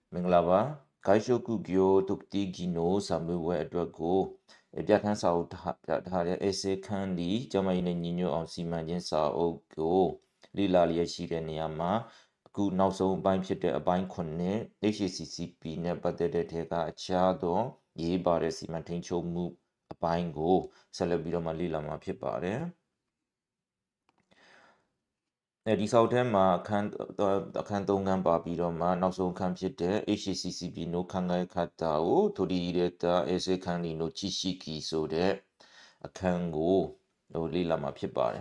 မင်္ဂလာပါဂိုင်းရှိုကုဂီယိုတုတ်တီဂီနိုဆာမွေဝဲအတွက်ကိုပြဋ္ဌာန်းစာအုပ်ထားတဲ့အေဆေခန်းဒီကျမကြီးနဲ့ညီညွတ်အောင်စီမံခြင်းစာအုပ်ကိုလေ့လာလျက်ရှိတဲ့နေရာမှာအခုနောက်ဆုံးအပိုင်းဖြစ်တဲ့အပိုင်း9 HACCP နဲ့ပတ်သက်တဲ့ထဲကအခြားသောရေးပါတဲ့စီမံထိန်းချုပ်မှုအပိုင်းကိုဆက်လက်ပြီးတော့မှလေ့လာမှာဖြစ်ပါတယ်ဒီဆောက်ထဲမှာအခန်း3ခန်းပါပြီးတော့မှနောက်ဆုံးခန်းဖြစ်တဲ့ HACCP နိုခန်းငယ်ခတ်တာကိုထိုဒီရတာအေဆေခန်းဒီနိုချီရှိကီဆိုတဲ့အခန်းကိုလေ့လာမှာဖြစ်ပါတယ်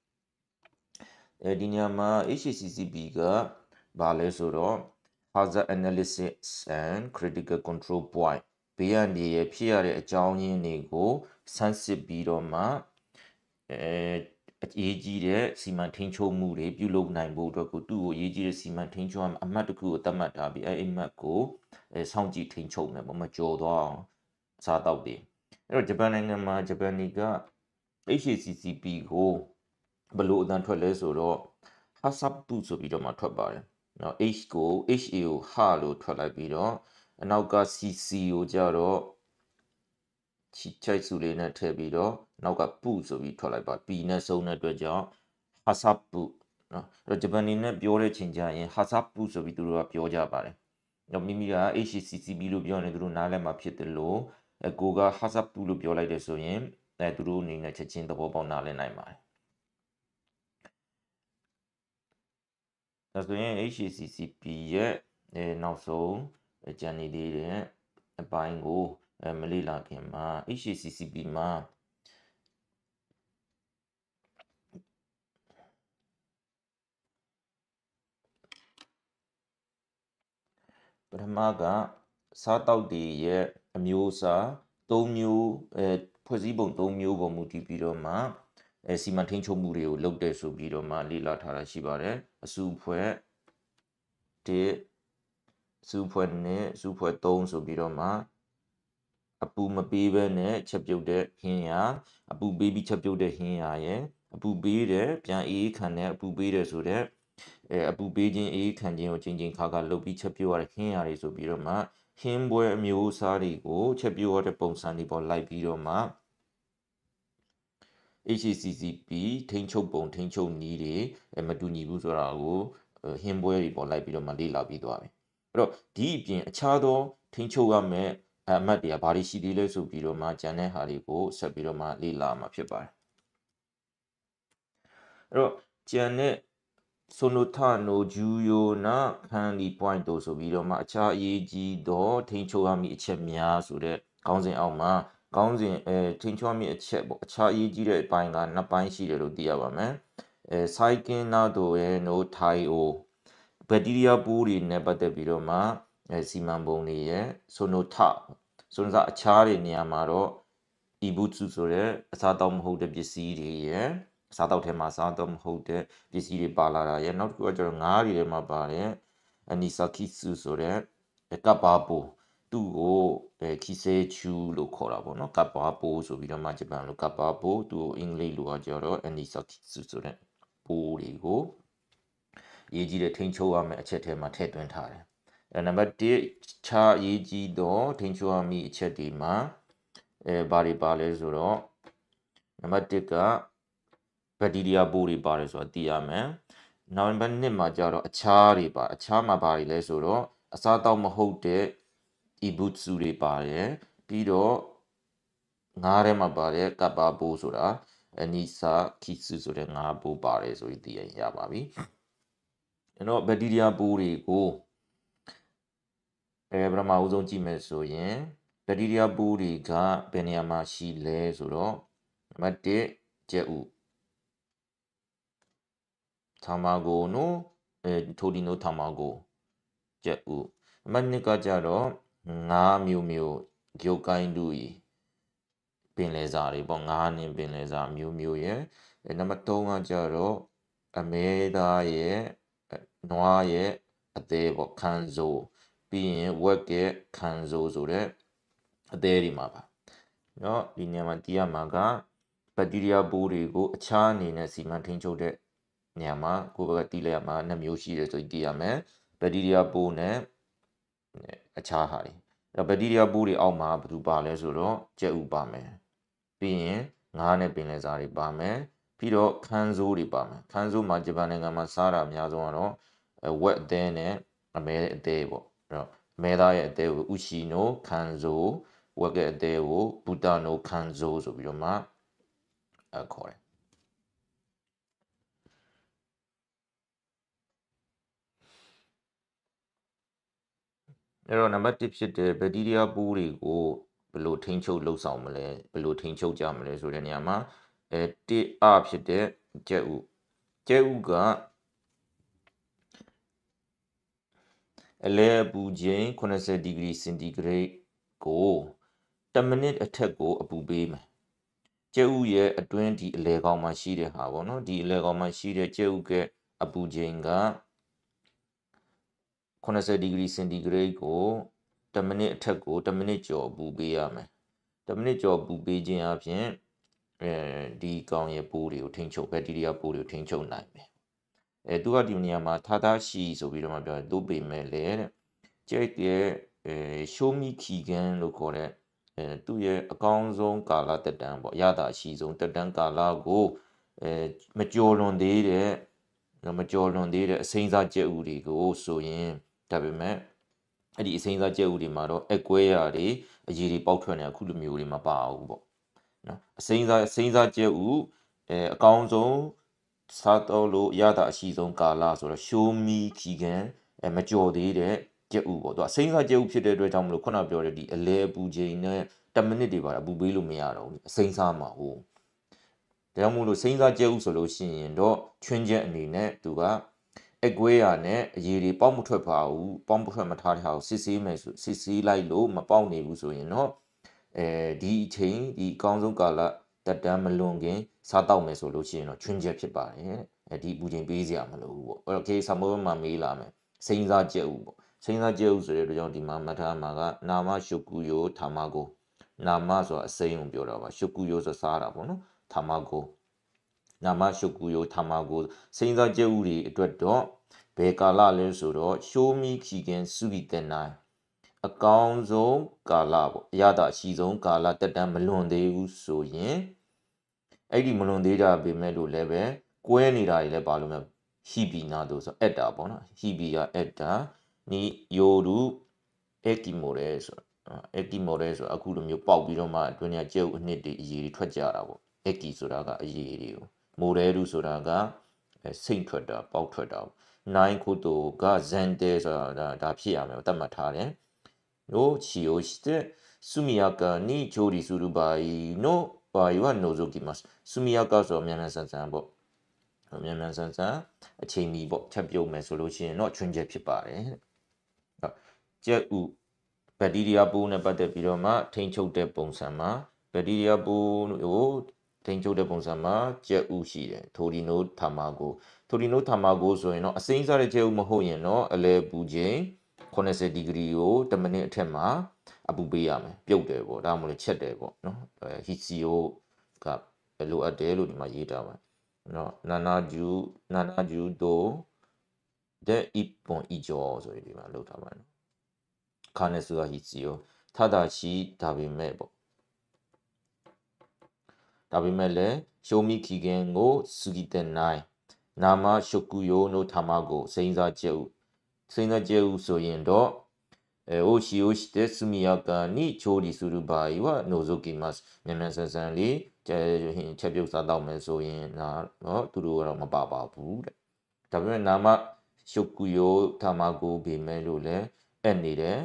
ဒီနေရာမှာ HACCP ကဘာလဲဆိုတော့ hazard analysis and critical control point ဘေးကနေရဖြစ်ရတဲ့အကြောင်းရင်းတွေကိုစမ်းစစ်ပြီးတော့မှအရေးကြီးတဲ့စီမံထိန်းချုပ်မှုတွေပြုလုပ်နိုင်ဖို့အတွက်ကိုသူ့ကိုအရေးကြီးတဲ့စီမံထိန်းချုပ်အမှတ်တစ်ခုကိုသတ်မှတ်ထားပြီးအဲ့အမှတ်ကိုစောင့်ကြည့်ထိန်းချုပ်မယ်ပေါ့မကျော်သွားအောင်စားတော့တယ်အဲ့တော့ဂျပန်နိုင်ငံမှာဂျပန်က HACCP ကိုဘယ်လိုအတန်းထွက်လဲဆိုတော့ hasapu ဆိုပြီးတော့မှထွက်ပါတယ်နော် H ကို HA ကို ha လို့ထွက်လိုက်ပြီးတော့အနောက်က CC ကိုကြတော့ချီချိုက်စုလေးနဲ့ထည့်ပြီးတော့နောက်ကပူဆိုပြီးထွက်လိုက်ပါ P နဲ့ဆုံးတဲ့အတွက်ကြောင့် hasapu နော်အဲ့တော့ဂျပန်နေနဲ့ပြောတဲ့ချိန်ကျရင် hasapu ဆိုပြီးသူတို့ကပြောကြပါတယ်တော့မိမိက HACCP လို့ပြောနေသူတို့နားလည်မှာဖြစ်တယ်လို့ကိုက hasapu လို့ပြောလိုက်တယ်ဆိုရင်သူတို့အနေနဲ့ချက်ချင်းသဘောပေါက်နားလည်နိုင်ပါတယ်ဒါဆိုရင် HACCP ရဲ့နောက်ဆုံးကြံနေသေးတဲ့အပိုင်းကိုမလေ့လာခင်မှာ HACCP မှာပထမကစားတောက်တွေရဲ့အမျိုးအစား3မျိုးဖွဲ့စည်းပုံ3မျိုးပေါ်မူတည်ပြီးတော့မှစီမံထိန်းချုပ်မှုတွေကိုလုပ်တဲ့ဆိုပြီးတော့မှလေ့လာထားတာရှိပါတယ်အစုဖွဲ့1စုဖွဲ့2စုဖွဲ့3ဆိုပြီးတော့မှအပူမပေးဘဲနဲ့ချက်ပြုတ်တဲ့ဟင်းရအပူပေးပြီးချက်ပြုတ်တဲ့ဟင်းရရဲ့အပူပေးတယ်ပြန်အေးခံတဲ့အပူပေးတယ်ဆိုတဲ့အပူပေးခြင်းအေးခံခြင်းကိုချိန်ခါလုတ်ပြီးချက်ပြုတ်ရတဲ့ဟင်းရတွေဆိုပြီးတော့မှဟင်းပွဲအမျိုးအစားတွေကိုချက်ပြုတ်ရတဲ့ပုံစံတွေပေါ်လိုက်ပြီးတော့မှ HACCP ထိန်းချုပ်ပုံထိန်းချုပ်နည်းတွေမတူညီဘူးဆိုတာကိုဟင်းပွဲတွေပေါ်လိုက်ပြီးတော့မှလေ့လာပြီးသွားပြီအဲ့တော့ဒီအပြင်အခြားသောထိန်းချုပ်ရမယ့်အမှတ်တွေကဘာတွေရှိသေးလဲဆိုပြီးတော့မှဂျန်တဲ့ဟာတွေကိုဆက်ပြီးတော့မှလေ့လာမှာဖြစ်ပါတယ်အဲ့တော့ဂျန်တဲ့ဆိုနိုထနိုဂျူယိုနာခန်ဒီ point တို့ဆိုပြီးတော့မှအခြားအရေးကြီးသောထိန်းချုပ်ရမည့်အချက်များဆိုတဲ့ခေါင်းစဉ်အောက်မှာခေါင်းစဉ်ထိန်းချုပ်ရမည့်အချက်ပေါ့အခြားအရေးကြီးတဲ့အပိုင်းက2ပိုင်းရှိတယ်လို့သိရပါမယ်စိုက်ကင်းနာတို့ရဲ့ no thai o ဘက်တီးရီးယားပိုးတွေနဲ့ပတ်သက်ပြီးတော့မှစီမံပုံတွေရဲ့ဆိုနိုထဆိုတော့အခြားတွေနေရာမှာတော့ ibutsu ဆိုတဲ့အစားတောက်မဟုတ်တဲ့ပစ္စည်းတွေရဲ့စားတောက်ထဲမှာစားတော့မဟုတ်တဲ့ပစ္စည်းတွေပါလာတာရဲ့နောက်တစ်ခုကကျတော့ငါးတွေထဲမှာပါတယ်အနီဆာခိစုဆိုတဲ့ကပ်ပါပိုသူ့ကိုခီဆေချူလို့ခေါ်တာပေါ့နော်ကပ်ပါပိုဆိုပြီးတော့မှဂျပန်လိုကပ်ပါပိုသူ့ကိုအင်္ဂလိပ်လိုကကျတော့အနီဆာခိစုဆိုတဲ့ပိုးတွေကိုရေးကြီးတဲ့ထိန်းချုပ်ရမယ့်အချက်ထဲမှာထည့်သွင်းထားတယ်နံပါတ်1ခြားရေးကြီးသောထိန်းချုပ်ရမည့်အချက်တွေမှာဘာတွေပါလဲဆိုတော့နံပါတ်1ကဘက်တီးရီးယားပိုးတွေပါတယ်ဆိုတာသိရမယ်နံပါတ်2မှာကျတော့အခြားတွေပါအခြားမှာဘာတွေလဲဆိုတော့အစားတောက်မဟုတ်တဲ့ ibutsu တွေပါတယ်ပြီးတော့ငါးထဲမှာပါတယ်ကပ်ပါပိုးဆိုတာအနီဆာခိစုဆိုတဲ့ငါးပိုးပါတယ်ဆိုပြီးသိရပါပြီအဲ့တော့ဘက်တီးရီးယားပိုးတွေကိုပထမအဆုံးကြည့်မယ်ဆိုရင်ဘက်တီးရီးယားပိုးတွေကဘယ်နေရာမှာရှိလဲဆိုတော့နံပါတ်1ကြက်ဥ卵の鳥の卵ကြက်ဥနံပါတ်2ကကြတော့ငါးမျိုးမျိုး魚介類ပင်လယ်စာတွေပေါ့ငါးနဲ့ပင်လယ်စာမျိုးမျိုးရဲ့နံပါတ်3ကကြတော့အမဲသားရဲ့နွားရဲ့အသေးပေါ့ခံစိုးပြီးရင်ဝက်ကရဲ့ခံစိုးဆိုတဲ့အသေးတွေမှာပါเนาะဒီနေရာမှာသိရမှာကဘက်တီးရီးယားပိုးတွေကိုအခြားအနေနဲ့စီမံထိန်းချုပ်တဲ့နေရာမှာကိုယ်ကသိလိုက်ရမှာ2မျိုးရှိတယ်ဆိုပြီးသိရမယ်ဘက်တီးရီးယားပိုးနဲ့အခြားဟာတွေအဲ့ဘက်တီးရီးယားပိုးတွေအောက်မှာဘယ်သူပါလဲဆိုတော့ကြက်ဥပါမယ်ပြီးရင်ငါးနဲ့ပင်လယ်စာတွေပါမယ်ပြီးတော့ခန်းစိုးတွေပါမယ်ခန်းစိုးမှာဂျပန်နိုင်ငံမှာစားတာအများဆုံးကတော့ဝက်အသေးနဲ့အမဲအသေးပေါ့အဲ့တော့အမဲသားရဲ့အသေးကိုဥရှီနိုခန်းစိုးဝက်ကအသေးကိုဘူတာနိုခန်းစိုးဆိုပြီးတော့မှခေါ်တယ်အဲ့တော့နံပါတ်1ဖြစ်တဲ့ဘက်တီးရီးယားပိုးတွေကိုဘယ်လိုထိန်းချုပ်လှုပ်ဆောင်မလဲဘယ်လိုထိန်းချုပ်ကြမလဲဆိုတဲ့နေရာမှာတစ်အဖြစ်တဲ့ကြက်ဥကအလဲအပူချိန်80ဒီဂရီစင်တီဂရိတ်ကို10မိနစ်အထက်ကိုအပူပေးမယ်ကြက်ဥရဲ့အတွင်းဒီအလဲကောင်မှာရှိတဲ့ဟာပေါ့နော်ဒီအလဲကောင်မှာရှိတဲ့ကြက်ဥကအပူချိန်က80ဒီဂရီစင်တီဂရိတ်ကို10မိနစ်အထက်ကို10မိနစ်ကျော်အပူပေးရမယ်10မိနစ်ကျော်ပူပေးခြင်းအပြင်ဒီကောင်ရဲ့ပိုးတွေကိုထိန်းချုပ်ဘက်တီးရီးယားပိုးတွေကိုထိန်းချုပ်နိုင်မယ်သူကဒီနေရာမှာထာတာရှိဆိုပြီးတော့မှပြောသို့ပေမဲ့လေတဲ့ကျက်ရဲ့ရှိုးမီခီကန်လို့ခေါ်တဲ့သူ့ရဲ့အကောင်းဆုံးကာလတက်တန်းပေါ့ရတာအရှိဆုံးတက်တန်းကာလကိုမကျော်လွန်သေးတဲ့အစိမ်းစားကျက်ဥတွေကိုဆိုရင်ဒါပေမဲ့အဲ့ဒီအစိမ်းစားကျက်ဥတွေမှာတော့အကွဲရတွေအရေးတွေပေါက်ထွက်နေအခုလိုမျိုးတွေမပါဘူးပေါ့နော်အစိမ်းစားကျက်ဥအကောင်းဆုံးစားတော့လို့ရတာအရှိဆုံးကာလဆိုတော့ရှိုးမီခီကန်မကြော်သေးတဲ့ကြက်ဥပေါ့သူအစိမ်းစားကြက်ဥဖြစ်တဲ့အတွက်ကြောင့်မလို့ခုနပြောတဲ့ဒီအလဲအပူချိန်နဲ့10မိနစ်တွေပါအပူပေးလို့မရတော့ဘူးအစိမ်းစားမှာဟုတ်ဒါကြောင့်မို့လို့စိမ်းစားကြက်ဥဆိုလို့ရှိရင်တော့ချွင်းချက်အနေနဲ့သူကအကွဲရနဲ့အရေးတွေပေါက်မထွက်ပါဘူးပေါက်မထွက်မထားတဲ့ဟာကိုစစ်ဆေးမယ်ဆိုစစ်ဆေးလိုက်လို့မပေါက်နေဘူးဆိုရင်တော့ဒီအချိန်ဒီအကောင်းဆုံးကာလတက်တန်းမလွန်ခင်စားတောက်မယ်ဆိုလို့ရှိရင်တော့ချွင်းချက်ဖြစ်ပါတယ်ဒီပူချိန်ပေးစရာမလိုဘူးပေါ့အဲ့တော့ case ဆာမိုးမှာမေးလာမယ်စိမ်းစားကြက်ဥပေါ့စိမ်းစားကြက်ဥဆိုတဲ့အတွက်ကြောင့်ဒီမှာမှတ်ထားမှာကနာမရှုကူယိုထာမကိုနာမဆိုတာအစိမ်းကိုပြောတာပါရှုကူယိုဆိုစားတာပေါ့နော်ထာမကိုနာမရှုကူယိုထာမကိုစိမ်းစားကြက်ဥတွေအတွက်တော့ဘယ်ကာလလဲဆိုတော့ရှိုးမီခီကန်စုဂီတဲ့နိုင်အကောင်းဆုံးကာလပေါ့အရသာအရှိဆုံးကာလတက်တန်းမလွန်သေးဘူးဆိုရင်အဲ့ဒီမလွန်သေးတာပေမဲ့လို့လည်းပဲကွဲနေတာတွေလည်းပါလို့မျိုးဟီဘီနာတို့ဆိုအက်တာပေါ့နော်ဟီဘီကအက်တာနီယိုရူအက်ကီမိုရဲဆိုအခုလိုမျိုးပေါက်ပြီးတော့မှအတွင်းကကျဲဥအနှစ်တွေအရေးတွေထွက်ကြတာပေါ့အက်ကီဆိုတာကအရေးတွေကိုမိုရဲရူဆိုတာကစိတ်ထွက်တာပေါက်ထွက်တာနိုင်ခုတိုကဇန်တဲဆိုတာဒါဖြစ်ရမယ်တတ်မှတ်ထားတယ်の使用して速やかに調理する場合は除きます。速やかဆိုမြန်မြန်ဆန်ဆန်ပေါ့မြန်မြန်ဆန်ဆန်အချိန်မီပေါ့ချက်ပြုတ်မယ်ဆိုလို့ရှိရင်တော့ချွင်းချက်ဖြစ်ပါတယ်ကြက်ဥဘက်တီးရီးယားပိုးနဲ့ပတ်သက်ပြီးတော့မှထိန်းချုပ်တဲ့ပုံစံမှာဘက်တီးရီးယားပိုးကိုထိန်းချုပ်တဲ့ပုံစံမှာကြက်ဥရှိတယ်ထိုဒီနိုထာမာကိုဆိုရင်တော့အစိမ်းစားတဲ့ကြက်ဥမဟုတ်ရင်တော့အလဲပူချိန်80ဒီဂရီကို10မိနစ်အထက်မှာအပူပေးရမယ်ပြုတ်တယ်ပေါ့ဒါမှမဟုတ်ချက်တယ်ပေါ့နော်ဟီစီယိုကလိုအပ်တယ်လို့ဒီမှာရေးထားပါနော်နာနာဂျူတို့တဲ့一本以上ဆိုပြီးဒီမှာလောက်ထားပါနော်ခါနေစုဟီစီယိုထတာရှိဒါပေမဲ့ပေါ့ဒါပေမဲ့လည်းရှိုးမီခီဂန်ကိုစုဂီတဲ့နိုင်နာမရှုကူယိုနိုထာမကိုစိမ်းစားကျဲဥဆိုရင်တော့を使用して速やかに調理する場合は除きます。မြန်မြန်ဆန်ဆန်လေးချက်ပြုတ်စားတော့မယ်ဆိုရင်တော့သူတို့ကတော့မပါပါဘူးတဲ့။ဒါပေမဲ့နာမရှုကူယိုထာမကိုပေမဲ့လို့လည်းအဲ့နေတယ်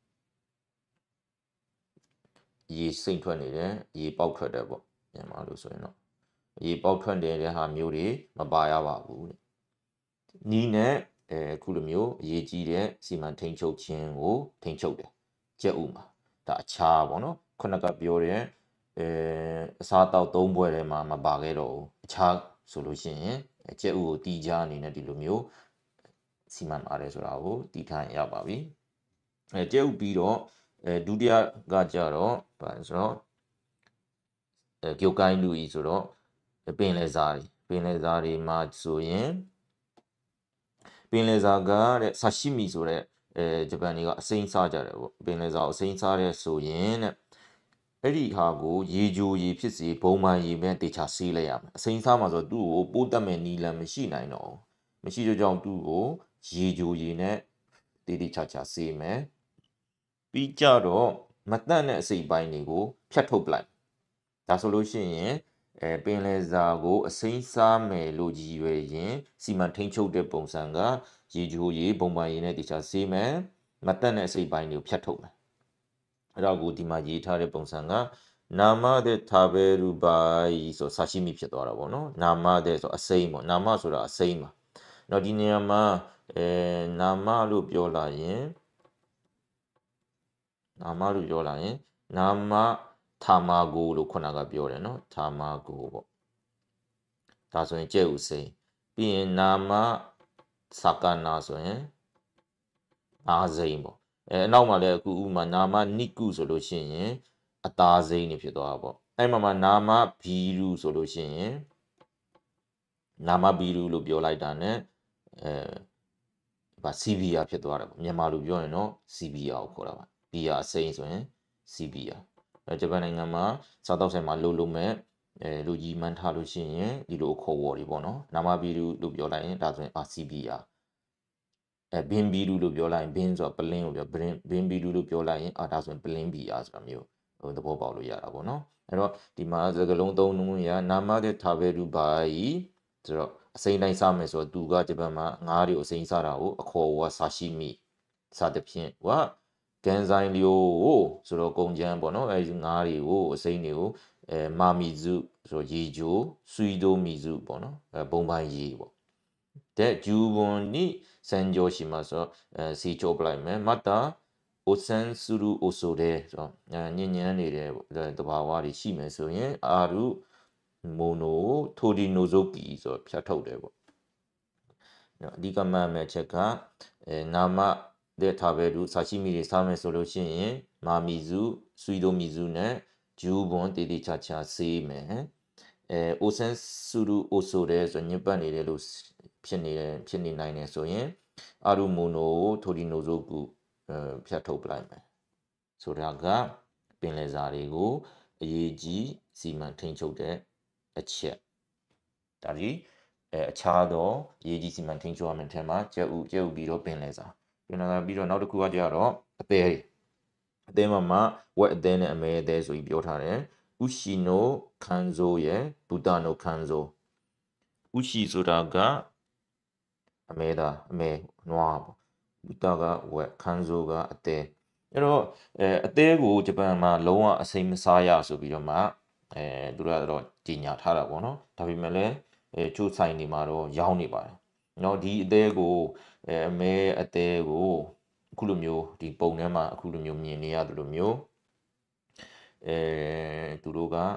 ။ရေစိမ့်ထွက်နေတယ်။ရေပေါက်ထွက်တယ်ပေါ့။မြန်မာလို့ဆိုရင်တော့ရေပေါက်ထွက်နေတဲ့ဟာမျိုးတွေမပါရပါဘူးတဲ့။နီးနဲ့အခုလိုမျိုးအရေးကြီးတဲ့စီမံထိန်းချုပ်ခြင်းကိုထိန်းချုပ်တယ်ကြက်ဥမှာဒါအခြားပေါ့နော်ခုနကပြောတဲ့အစားတောက်၃ဘွဲထဲမှာမပါခဲ့တော့ဘူးအခြားဆိုလို့ရှိရင်ကြက်ဥကိုတီးကြအနေနဲ့ဒီလိုမျိုးစီမံပါတယ်ဆိုတာကိုတီးထားရပါပြီကြက်ဥပြီးတော့ဒုတိယကကြတော့ဗာဆိုတော့ဂိုကိုင်းလူကြီးဆိုတော့ပင်လယ်စာတွေမှာဆိုရင်ပင်လယ်စာကတဲ့ဆာရှိမီဆိုတဲ့ဂျပန်တွေကအစိမ်းစားကြတယ်ပေါ့ပင်လယ်စာကိုအစိမ်းစားတဲ့ဆိုရင်တဲ့အဲ့ဒီဟာကိုရေကြိုရေဖြစ်စေဘုံမှန်ရေမဲ့တေချာဆေးလိုက်ရမယ်အစိမ်းစားမှာဆိုသူ့ကိုပိုးတက်မဲ့နီလန်မရှိနိုင်တော့မရှိတဲ့ကြောင့်သူ့ကိုရေကြိုရေနဲ့တေချာဆေးမယ်ပြီးကြတော့မတန့်တဲ့အစိတ်ပိုင်းတွေကိုဖြတ်ထုတ်ပလိုက်ဒါဆိုလို့ရှိရင်ပင်လယ်စာကိုအစိမ်းစားမယ်လို့ရည်ရွယ်ရင်စီမံထိန်းချုပ်တဲ့ပုံစံကရေကြိုရေဘုံမှန်ရေနဲ့တေချာဆေးမယ်မတန့်တဲ့အစိတ်ပိုင်းတွေကိုဖြတ်ထုတ်မယ်အဲ့တော့ကိုဒီမှာရေးထားတဲ့ပုံစံကနာမတဲ့ထာဘေရူပိုင်ဆိုဆာရှိမိဖြစ်သွားတာပေါ့နော်နာမတဲ့ဆိုအစိမ်းပေါ့နာမဆိုတာအစိမ်းပါတော့ဒီနေရာမှာနာမလို့ပြောလာရင်နာမထာမာကိုလို့ခုနကပြောတယ်နော်ထာမာကိုပေါ့ဒါဆိုရင်ကျဲဥစိမ်းပြီးရင်နာမစကနာဆိုရင်အားစိမ်းပေါ့အနောက်မှာလည်းအခုဥမာနာမနိကုဆိုလို့ရှိရင်အသားစိမ်းနေဖြစ်သွားတာပေါ့အဲ့မှာနာမဘီရူဆိုလို့ရှိရင်နာမဘီရူလို့ပြောလိုက်တာ ਨੇ စီဗီယာဖြစ်သွားတယ်ပေါ့မြန်မာလိုပြောရင်တော့စီဗီယာကိုခေါ်တာပါဘီယာစိမ်းဆိုရင်စီဗီယာဂျပန်နိုင်ငံမှာစားတောက်ဆိုင်မှာလုပ်မဲ့လူကြီးမှန်းထားလို့ရှိရင်ဒီလိုခေါ်ဝေါ်တွေပေါ့နော်နာမဘီရူလို့ပြောလိုက်ရင်ဒါဆိုရင်စီဗီယာဘင်ဘီရူလို့ပြောလိုက်ရင်ဘင်ဆိုတော့ပလင်းကိုပြောဘင်ဘီရူလို့ပြောလိုက်ရင်ဒါဆိုရင်ပလင်းဘီယာဆိုတာမျိုးသဘောပေါက်လို့ရတာပေါ့နော်အဲ့တော့ဒီမှာစကားလုံးသုံးနှုန်းရနာမတဲ့ထာဘေရူပိုင်ဆိုတော့အစိမ်းတိုင်းစားမယ်ဆိုတော့သူကဂျပန်မှာငါးတွေကိုအစိမ်းစားတာကိုအခေါ်ဝါဆာရှိမိစသဖြင့်ဝါကန်ဆိုင်လျိုကိုဆိုတော့ကုန်ကျန်းပေါ့နော်အဲဒီငါးတွေကိုအစိမ်းတွေကိုမာမီစုဆိုတော့ရေဂျိုဆွီဒိုမီစုပေါ့နော်ဘုံပိုင်းရေပေါ့တဲ့ဂျူဘွန်နီစန်ဂျိုရှိမှာဆိုစီချိုပလိုက်မယ်မတ်တာအိုဆန်ဆူရူအိုဆိုတဲ့ဆိုတော့ညဉ့်ညမ်းနေတဲ့တဘာဝတွေရှိမယ်ဆိုရင်အာရူမိုနိုထိုဒီနိုဇိုကီဆိုဖြတ်ထုတ်တယ်ပေါ့အဓိကမှတ်မဲ့ချက်ကနာမတဲ့ထားပဲသူဆာရှိမီတွေစားမယ်ဆိုလို့ရှိရင်မာမီစုဆွီဒိုမီစုနဲ့ဂျူဘွန်တေတေချာချာဆေးမယ်အိုဆန်ဆူရူအိုဆိုတဲ့ဆိုညစ်ပတ်နေတယ်လို့ဖြစ်နေနိုင်တယ်ဆိုရင်အာရူမိုနိုထိုဒီနိုဇိုကူဖြတ်ထုတ်ပလိုက်မယ်ဆိုတာကပင်လယ်စာတွေကိုအရေးကြီးစီမံထိန်းချုပ်တဲ့အချက်ဒါကြီးအခြားသောအရေးကြီးစီမံထိန်းချုပ်ရမယ့်ထဲမှာကျဲဥပြီးတော့ပင်လယ်စာပြီးတော့နောက်တစ်ခုကကြတော့အသေးမှာဝက်အသေးနဲ့အမဲအသေးဆိုပြီးပြောထားတယ်ဥရှိနိုခန်ဇိုရဲ့ဘူတာနိုခန်ဇိုဥရှိဆိုတာကအမဲနွားပေါ့ဘူတာကဝက်ခန်ဇိုကအသေးအဲ့တော့အသေးကိုဂျပန်မှာလုံးဝအစိမ်းမစားရဆိုပြီးတော့မှသူတို့ကတော့ကြီးညာထားတာပေါ့နော်ဒါပေမဲ့လည်းချို့ဆိုင်တွေမှာတော့ရောင်းနေပါတယ်နော်ဒီအသေးကိုအမဲအသေးကိုအခုလိုမျိုးဒီပုံထဲမှာအခုလိုမျိုးမြင်နေရတယ်လို့မျိုးသူတို့က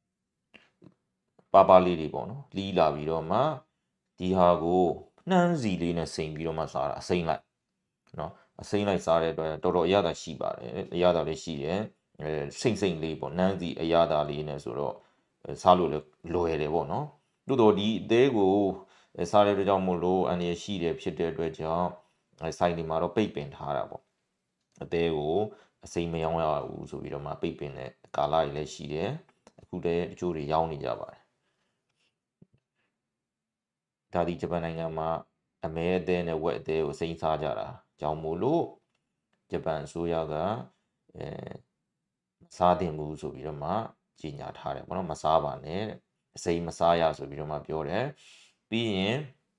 ပါလေးတွေပေါ့နော်လီးလာပြီးတော့မှဒီဟာကိုနှမ်းစီလေးနဲ့စိမ်ပြီးတော့မှစားတာအစိမ်းလိုက်နော်အစိမ်းလိုက်စားတဲ့အတွက်တော်တော်အရသာရှိပါတယ်အရသာလေးရှိတယ်စိမ့်လေးပေါ့နှမ်းစီအရသာလေးနဲ့ဆိုတော့စားလို့လည်းလွယ်တယ်ပေါ့နော်တိုးတော်ဒီအသေးကိုစားတဲ့အတွက်ကြောင့်မို့လို့အန်ရရှိတယ်ဖြစ်တဲ့အတွက်ကြောင့်ဆိုင်ဒီမှာတော့ပိတ်ပင်ထားတာပေါ့အသေးကိုအစိမ်းမရောင်းရဘူးဆိုပြီးတော့မှပိတ်ပင်တဲ့ကာလတွေလည်းရှိတယ်အခုတည်းအချို့တွေရောင်းနေကြပါတယ်ဒါဒီဂျပန်နိုင်ငံမှာအမဲအသေးနဲ့ဝက်အသေးကိုစိမ်းစားကြတာကြောင့်မို့လို့ဂျပန်အစိုးရကစားတင်မှုဆိုပြီးတော့မှကြီးညာထားတယ်ပေါ့နော်မစားပါနဲ့အစိမ်းမစားရဆိုပြီးတော့မှပြောတယ်ပြီးရင်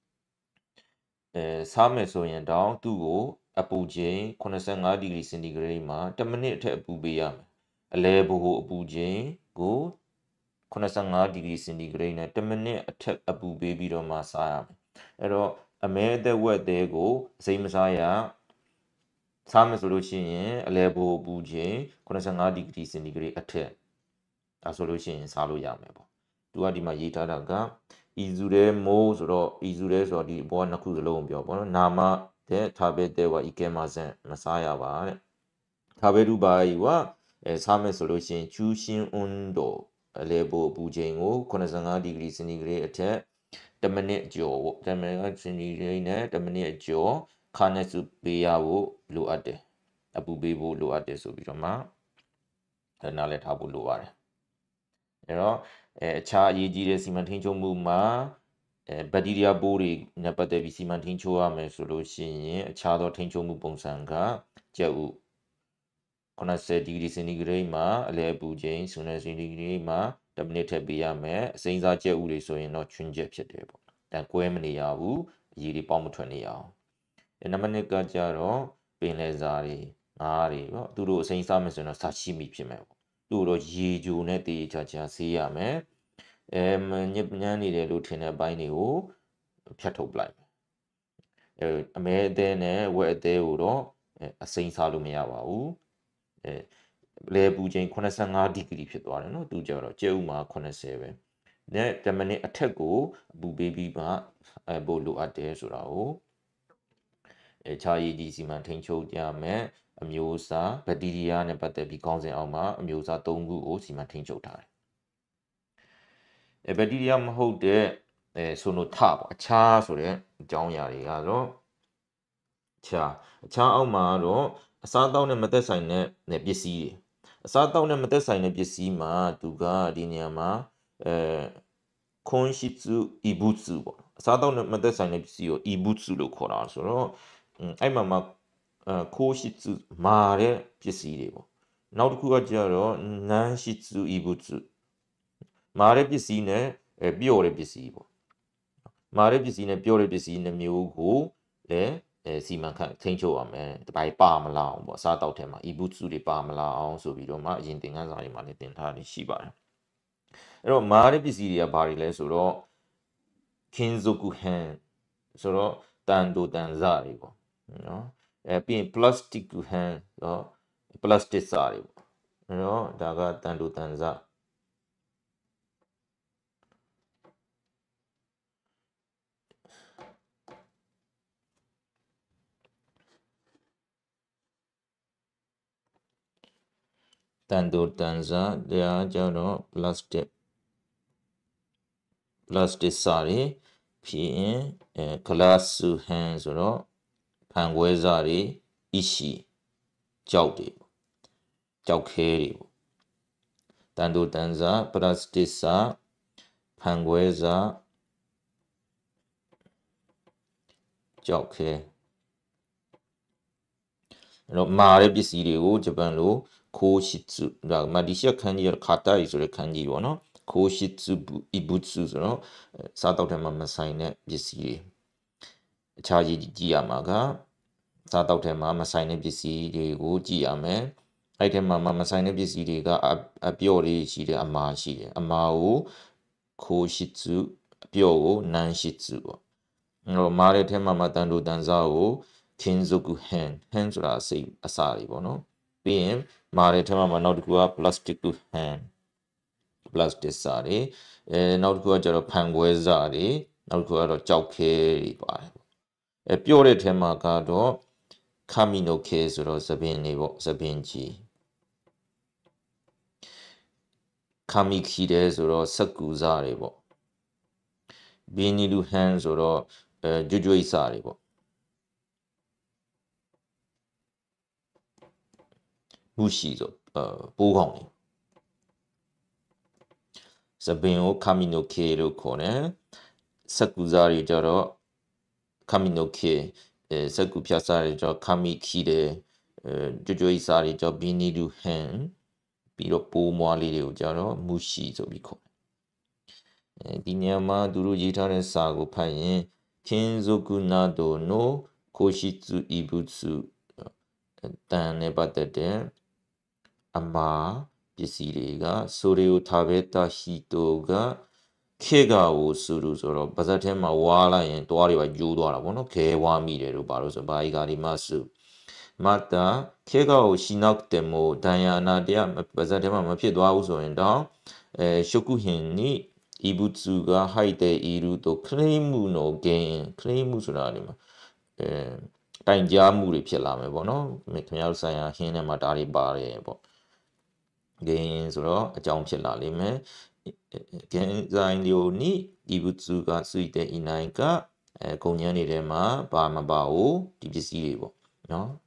စားမယ်ဆိုရင်တောင်သူ့ကိုအပူချိန်85ဒီဂရီစင်တီဂရိတ်မှာ10မိနစ်အထက်အပူပေးရမယ်အလဲဘိုအပူချိန်ကို85ဒီဂရီစင်တီဂရိတ်နဲ့10မိနစ်အထက်အပူပေးပြီးတော့မှစားရမယ်အဲ့တော့အမဲအသက်ဝက်သေးကိုအစိမ်းမစားရစားမယ်ဆိုလို့ရှိရင်အလဲဘိုအပူချိန်85ဒီဂရီစင်တီဂရိတ်အထက်ဒါဆိုလို့ရှိရင်စားလို့ရမယ်ပေါ့သူကဒီမှာရေးထားတာကဤစုရဲမိုးဆိုတော့ဤစုရဲဆိုတော့ဒီဘောကနှစ်ခုစလုံးပြောပေါ့နော်နာမတဲ့ထားပဲတဲ့ဝဤကဲမဆန်မစားရပါတဲ့ထားပဲရူပါဤဝစားမယ်ဆိုလို့ရှိရင်ချူရှင်အွန်းဒိုအလဲဘိုအပူချိန်ကို85ဒီဂရီစင်တီဂရိတ်အထက်10မိနစ်ကျော်ပေါ့10မိနစ်စင်တီဂရိတ်နဲ့10မိနစ်ကျော်ခါနဲ့စုပေးရဖို့လိုအပ်တယ်အပူပေးဖို့လိုအပ်တယ်ဆိုပြီးတော့မှနားလည်ထားဖို့လိုပါတယ်အဲ့တော့အခြားအရေးကြီးတဲ့စီမံထိန်းချုပ်မှုမှာဘက်တီးရီးယားပိုးတွေနဲ့ပတ်သက်ပြီးစီမံထိန်းချုပ်ရမယ်ဆိုလို့ရှိရင်အခြားသောထိန်းချုပ်မှုပုံစံကကြက်ဥ80ဒီဂရီစင်တီဂရိတ်မှာအလဲအပူချိန်0စင်တီဂရိတ်မှာ10မိနစ်ထပ်ပေးရမယ်အစိမ်းစားကြက်ဥတွေဆိုရင်တော့ချွင်းချက်ဖြစ်တယ်ပေါ့တန်ကွဲမနေရဘူးအရည်တွေပေါက်မထွက်နေရအောင်နံပါတ်2ကကြတော့ပင်လယ်စာတွေငါးတွေပေါ့သူတို့အစိမ်းစားမယ်ဆိုရင်တော့ဆာရှိမိဖြစ်မယ်ပေါ့သူတို့ရေကြိုနဲ့တေးချာချာဆေးရမယ်ညစ်ညမ်းနေတယ်လို့ထင်တဲ့ဘိုင်းတွေကိုဖြတ်ထုတ်ပလိုက်အမဲအသေးနဲ့ဝက်အသေးကိုတော့အစိမ်းစားလို့မရပါဘူးလဲပူချိန်85ဒီဂရီဖြစ်သွားတယ်နော်သူကြတော့ကျဲဥမှာ80ပဲနဲ့10မိနစ်အထက်ကိုအပူပေးပြီးမှပို့လိုအပ်တယ်ဆိုတာကိုခြားရည်ကြီးစီမံထိန်းချုပ်ကြမယ်အမျိုးအစားဘက်တီးရီးယားနဲ့ပတ်သက်ပြီးခေါင်းစဉ်အောက်မှာအမျိုးအစား3ခုကိုစီမံထိန်းချုပ်ထားတယ်ဘက်တီးရီးယားမဟုတ်တဲ့ဆိုနိုထပေါ့အခြားဆိုတဲ့အကြောင်းအရာတွေကတော့အခြားအောက်မှာတော့အစားအသောက်နဲ့မသက်ဆိုင်တဲ့ပစ္စည်းတွေအစားအသောက်နဲ့မသက်ဆိုင်တဲ့ပစ္စည်းမှာသူကဒီနေရာမှာခွန်ရှိစုအီဘူစုပေါ့အစားအသောက်နဲ့မသက်ဆိုင်တဲ့ပစ္စည်းကိုအီဘူစုလို့ခေါ်တာဆိုတော့အဲ့မှာခိုးရှိစုမာတဲ့ပစ္စည်းတွေပေါ့နောက်တစ်ခုကကျတော့နန်းရှိစုအီဘူစုမာတဲ့ပစ္စည်းနဲ့ပျော့တဲ့ပစ္စည်းပေါ့မာတဲ့ပစ္စည်းနဲ့ပျော့တဲ့ပစ္စည်းနှမျိုးကိုလည်းစီမံခန့်ထိန်းချုပ်ရမယ်တပိုင်းပါမလာအောင်ပေါ့အစားတောက်ထဲမှာအီဘူစုတွေပါမလာအောင်ဆိုပြီးတော့မှအရင်သင်ခန်းစာတွေမှာလည်းသင်ထားနေရှိပါတယ်အဲ့တော့မာတဲ့ပစ္စည်းတွေကဘာတွေလဲဆိုတော့ကင်ဇိုကူဟန်ဆိုတော့တန်တိုတန်ဇာတွေပေါ့နော်ပြီးရင်ပလတ်စတစ်ကူဟန်တော့ပလတ်စတစ်စာတွေပေါ့အဲ့တော့ဒါကတန်တိုတန်ဇာတန်တိုတန်ဇာတရားကြောင့်တော့ပလတ်စတစ်စာတွေဖြစ်ရင်ကလတ်ဆူဟန်ဆိုတော့ဖန်ခွဲစာတွေအရှိကြောက်တွေကြောက်ခဲတွေပေါ့တန်တိုတန်ဇာပလတ်စတစ်စာဖန်ခွဲစာကြောက်ခဲအဲ့တော့မာတဲ့ပစ္စည်းတွေကိုဂျပန်လိုခိုးရှိစုဒါမဒီရှက်ခန်းကြီးရခါတာရီဆိုတဲ့ခန်းကြီးပေါ့နော်ခိုးရှိစုအီဘူစုဆိုတော့စားတောက်ထဲမှာမဆိုင်တဲ့ပစ္စည်းတွေအခြားကြီးကြည့်ရမှာကစားတောက်ထဲမှာမဆိုင်တဲ့ပစ္စည်းတွေကိုကြည့်ရမယ်အဲ့ထဲမှာမဆိုင်တဲ့ပစ္စည်းတွေကအပျော့လေးရှိတယ်အမာရှိတယ်အမာကိုခိုးရှိစုအပျော့ကိုနန်းရှိစုပေါ့အဲ့တော့မာတဲ့ထဲမှာတန်တိုတန်ဇာကိုကင်ဇိုကူဟန်ဆိုတာအစာတွေပေါ့နော်ပြီးရင်မာတဲ့ထဲမှာနောက်တစ်ခုကပလတ်စတစ်ကူဟန်ပလတ်စတစ်စာတွေနောက်တစ်ခုကကျတော့ဖန်ခွဲစာတွေနောက်တစ်ခုကတော့ကြောက်ခဲတွေပါတယ်ပြော့တဲ့ထဲမှာကတော့ခါမီနိုခဲဆိုတော့သပင်တွေပေါ့သပင်ကြီးခါမီခီတဲ့ဆိုတော့စက်ကူစာတွေပေါ့ဘီနီလူဟန်ဆိုတော့ကြွစာတွေပေါ့ဘူရှိဆိုပိုးကောင်တွေသပင်ကိုခါမီနိုခဲလို့ခေါ်တယ်စက်ကူစာတွေကြတော့ခါမီနိုခဲစက်ကူဖြတ်စာတွေကြတော့ခါမီခီတဲ့ကြွစာတွေကြတော့ဘီနီလူဟန်ပြီးတော့ပိုးမွားလေးတွေကိုကြတော့မူရှိဆိုပြီးခေါ်တယ်ဒီနေရာမှာသူတို့ရေးထားတဲ့စာကိုဖတ်ရင်ကင်ဇိုကူနာဒိုနိုခိုရှိစုအီဘူစုတန်နဲ့ပတ်သက်တဲ့အမာပစ္စည်းတွေကဆိုရီယိုထားဘေတာဟီတိုကခေဂါကိုဆိုလို့ဆိုတော့ပါဇက်ထဲမှာဝါလိုက်ရင်တွားတွေပါယူသွားတာပေါ့နော်ခဲဝါမိတယ်လို့ပါလို့ဆိုဘာဂါဒီမဆုမတာခေဂါကိုရှိနောက်တယ်မို့ဒိုင်ယာနာတရားပါဇက်ထဲမှာမဖြစ်သွားဘူးဆိုရင်တော့ရှုကုဟင်နီအီဘူツူကဟိုက်တဲ့အီရူတိုခလိမှုနိုဂိန်ခလိမှုဆိုတာဒီမှာတိုင်ကြားမှုတွေဖြစ်လာမယ်ပေါ့နော်ခင်ဗျားတို့ဆိုင်ရာဟင်းထဲမှာဒါတွေပါတယ်ပေါ့ဂိန်ဆိုတော့အကြောင်းဖြစ်လာလိမ့်မယ်ဂန်ဇိုင်လီယိုနီဒီဘူツူကဆွီတဲ့အီနိုင်ကဂုံညမ်းတွေထဲမှာပါမပါဘူးဒီပစ္စည်းတွေပေါ့နော်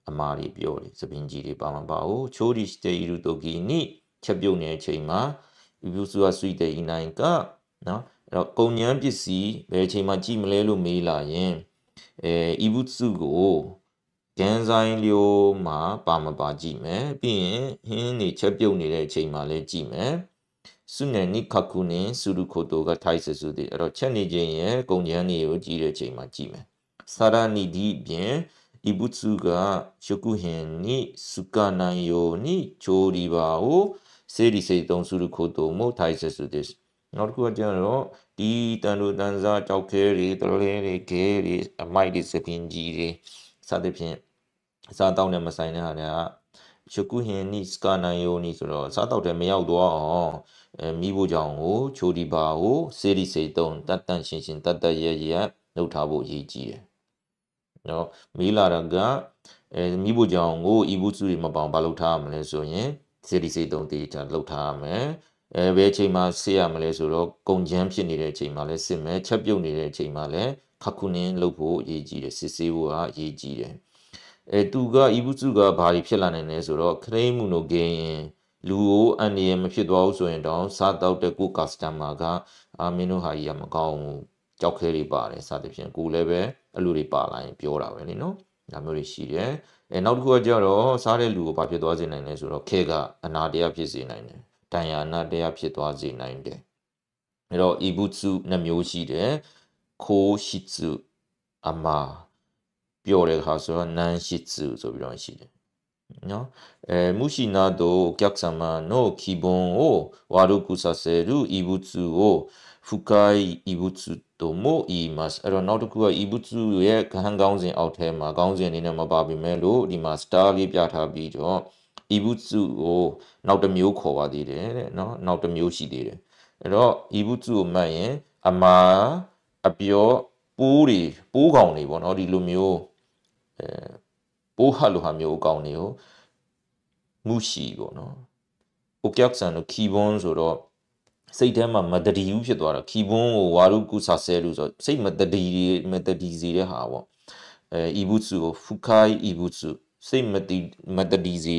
အမားတွေပြောတယ်သပင်ကြီးတွေပါမပါဘူးချိုးရီစတေရီတိုဂီနိချက်ပြုတ်နေတဲ့အချိန်မှာဤဘူးစုကဆွေတဲ့ဤနိုင်ကနော်အဲ့တော့ကုံညမ်းပစ္စည်းဘယ်အချိန်မှကြည့်မလဲလို့မေးလာရင်ဤဘူးစုကိုဂန်ဆိုင်လျိုမှာပါမပါကြည့်မယ်ပြီးရင်ဟင်းနေချက်ပြုတ်နေတဲ့အချိန်မှာလည်းကြည့်မယ်စုနယ်နိခခုနေစုရုခိုတိုကထိုက်ဆစုတဲ့အဲ့တော့ချက်နေခြင်းရဲ့ကုံညမ်းတွေကိုကြည့်တဲ့အချိန်မှာကြည့်မယ်စာရနိဒီပြင်イブツが食品に少ないように調理場を整理整頓することも大切です。နောက်တစ်ခုကကျတော့ဒီတန်တို့တန်စားကြောက်ခဲတွေတလဲတွေခဲတွေအမိုက်တွေစပင်ကြီးတွေစသဖြင့်စားတောက်နဲ့မဆိုင်တဲ့ဟာတွေကရှုကုဟင်နိစကနာယိုနီဆိုတော့စားတောက်တယ်မရောက်တော့အောင်မိဖို့ကြောင့်ကိုချိုဒီပါကိုစေရီစေတုံတတ်တန်ရှင်းရှင်းတတ်တတ်ရရလုပ်ထားဖို့အရေးကြီးတယ်နော်မေးလာတာကမိဖို့ကြောင့်ကိုဤဘူးစုတွေမပေါအောင်ဘာလုပ်ထားရမလဲဆိုရင်စေရီစေတုံတေးချလုပ်ထားရမယ်ဘယ်အချိန်မှာစစ်ရမလဲဆိုတော့ကုံချမ်းဖြစ်နေတဲ့အချိန်မှာလည်းစစ်မယ်ချက်ပြုတ်နေတဲ့အချိန်မှာလည်းခခုနင်းလုပ်ဖို့အရေးကြီးတယ်စစ်ဆေးဖို့ကအရေးကြီးတယ်သူကဤဘူးစုကဘာတွေဖြစ်လာနိုင်လဲဆိုတော့ခရိမှုနိုဂိင်လူကိုအန်ဒီရမဖြစ်သွားဘူးဆိုရင်တော့စားတော့တဲ့ကိုကစတမာကမင်းတို့ဟာကြီးကမကောင်းဘူးကြောက်ခဲတွေပါတယ်စသဖြင့်ကိုလည်းပဲအဲ့လိုတွေပါလာရင်ပြောတာပဲလေနော်ဒါမျိုးတွေရှိတယ်နောက်တစ်ခုကကြတော့စားတဲ့လူကိုဘာဖြစ်သွားစေနိုင်လဲဆိုတော့ခဲကအနာတရားဖြစ်စေနိုင်တယ်တန်ရာအနာတရားဖြစ်သွားစေနိုင်တယ်အဲ့တော့ဤဘူးစုနှမျိုးရှိတယ်ခိုးရှိစုအမာပြောတဲ့အခါဆိုတော့နန်ရှိစုဆိုပြီးတော့ရှိတယ်နော်無視などお客様の気分を悪くさせる異物を不快異物とも言いますအဲ့တော့နောက်တစ်ခုက異物ရဲ့ခံကောင်းစဉ်အောက်ထဲမှာကောင်းစဉ်အနေနဲ့မပါပြီမဲ့လို့ဒီမှာ star လေးပြထားပြီးတော့異物ကိုနောက်တစ်မျိုးခေါ်ပါသေးတယ်တဲ့နော်နောက်တစ်မျိုးရှိသေးတယ်အဲ့တော့異物ကိုမှတ်ရင်အမာအပြောပိုးတွေပိုးကောင်တွေပေါ့နော်ဒီလိုမျိုးပိုးဟလိုဟာမျိုးအကောင်တွေကိုမှုရှိပေါ့နော်โอเคဆန်တို့ခီဘွန်းဆိုတော့စိတ်ထဲမှာမတတိဘူးဖြစ်သွားတာခီဘွန်းကိုဝါရုကုဆာဆဲလို့ဆိုစိတ်မတတိစီတဲ့ဟာပေါ့အီဘုစုကိုဖူခိုင်အီဘုစုစိတ်မတတိစီ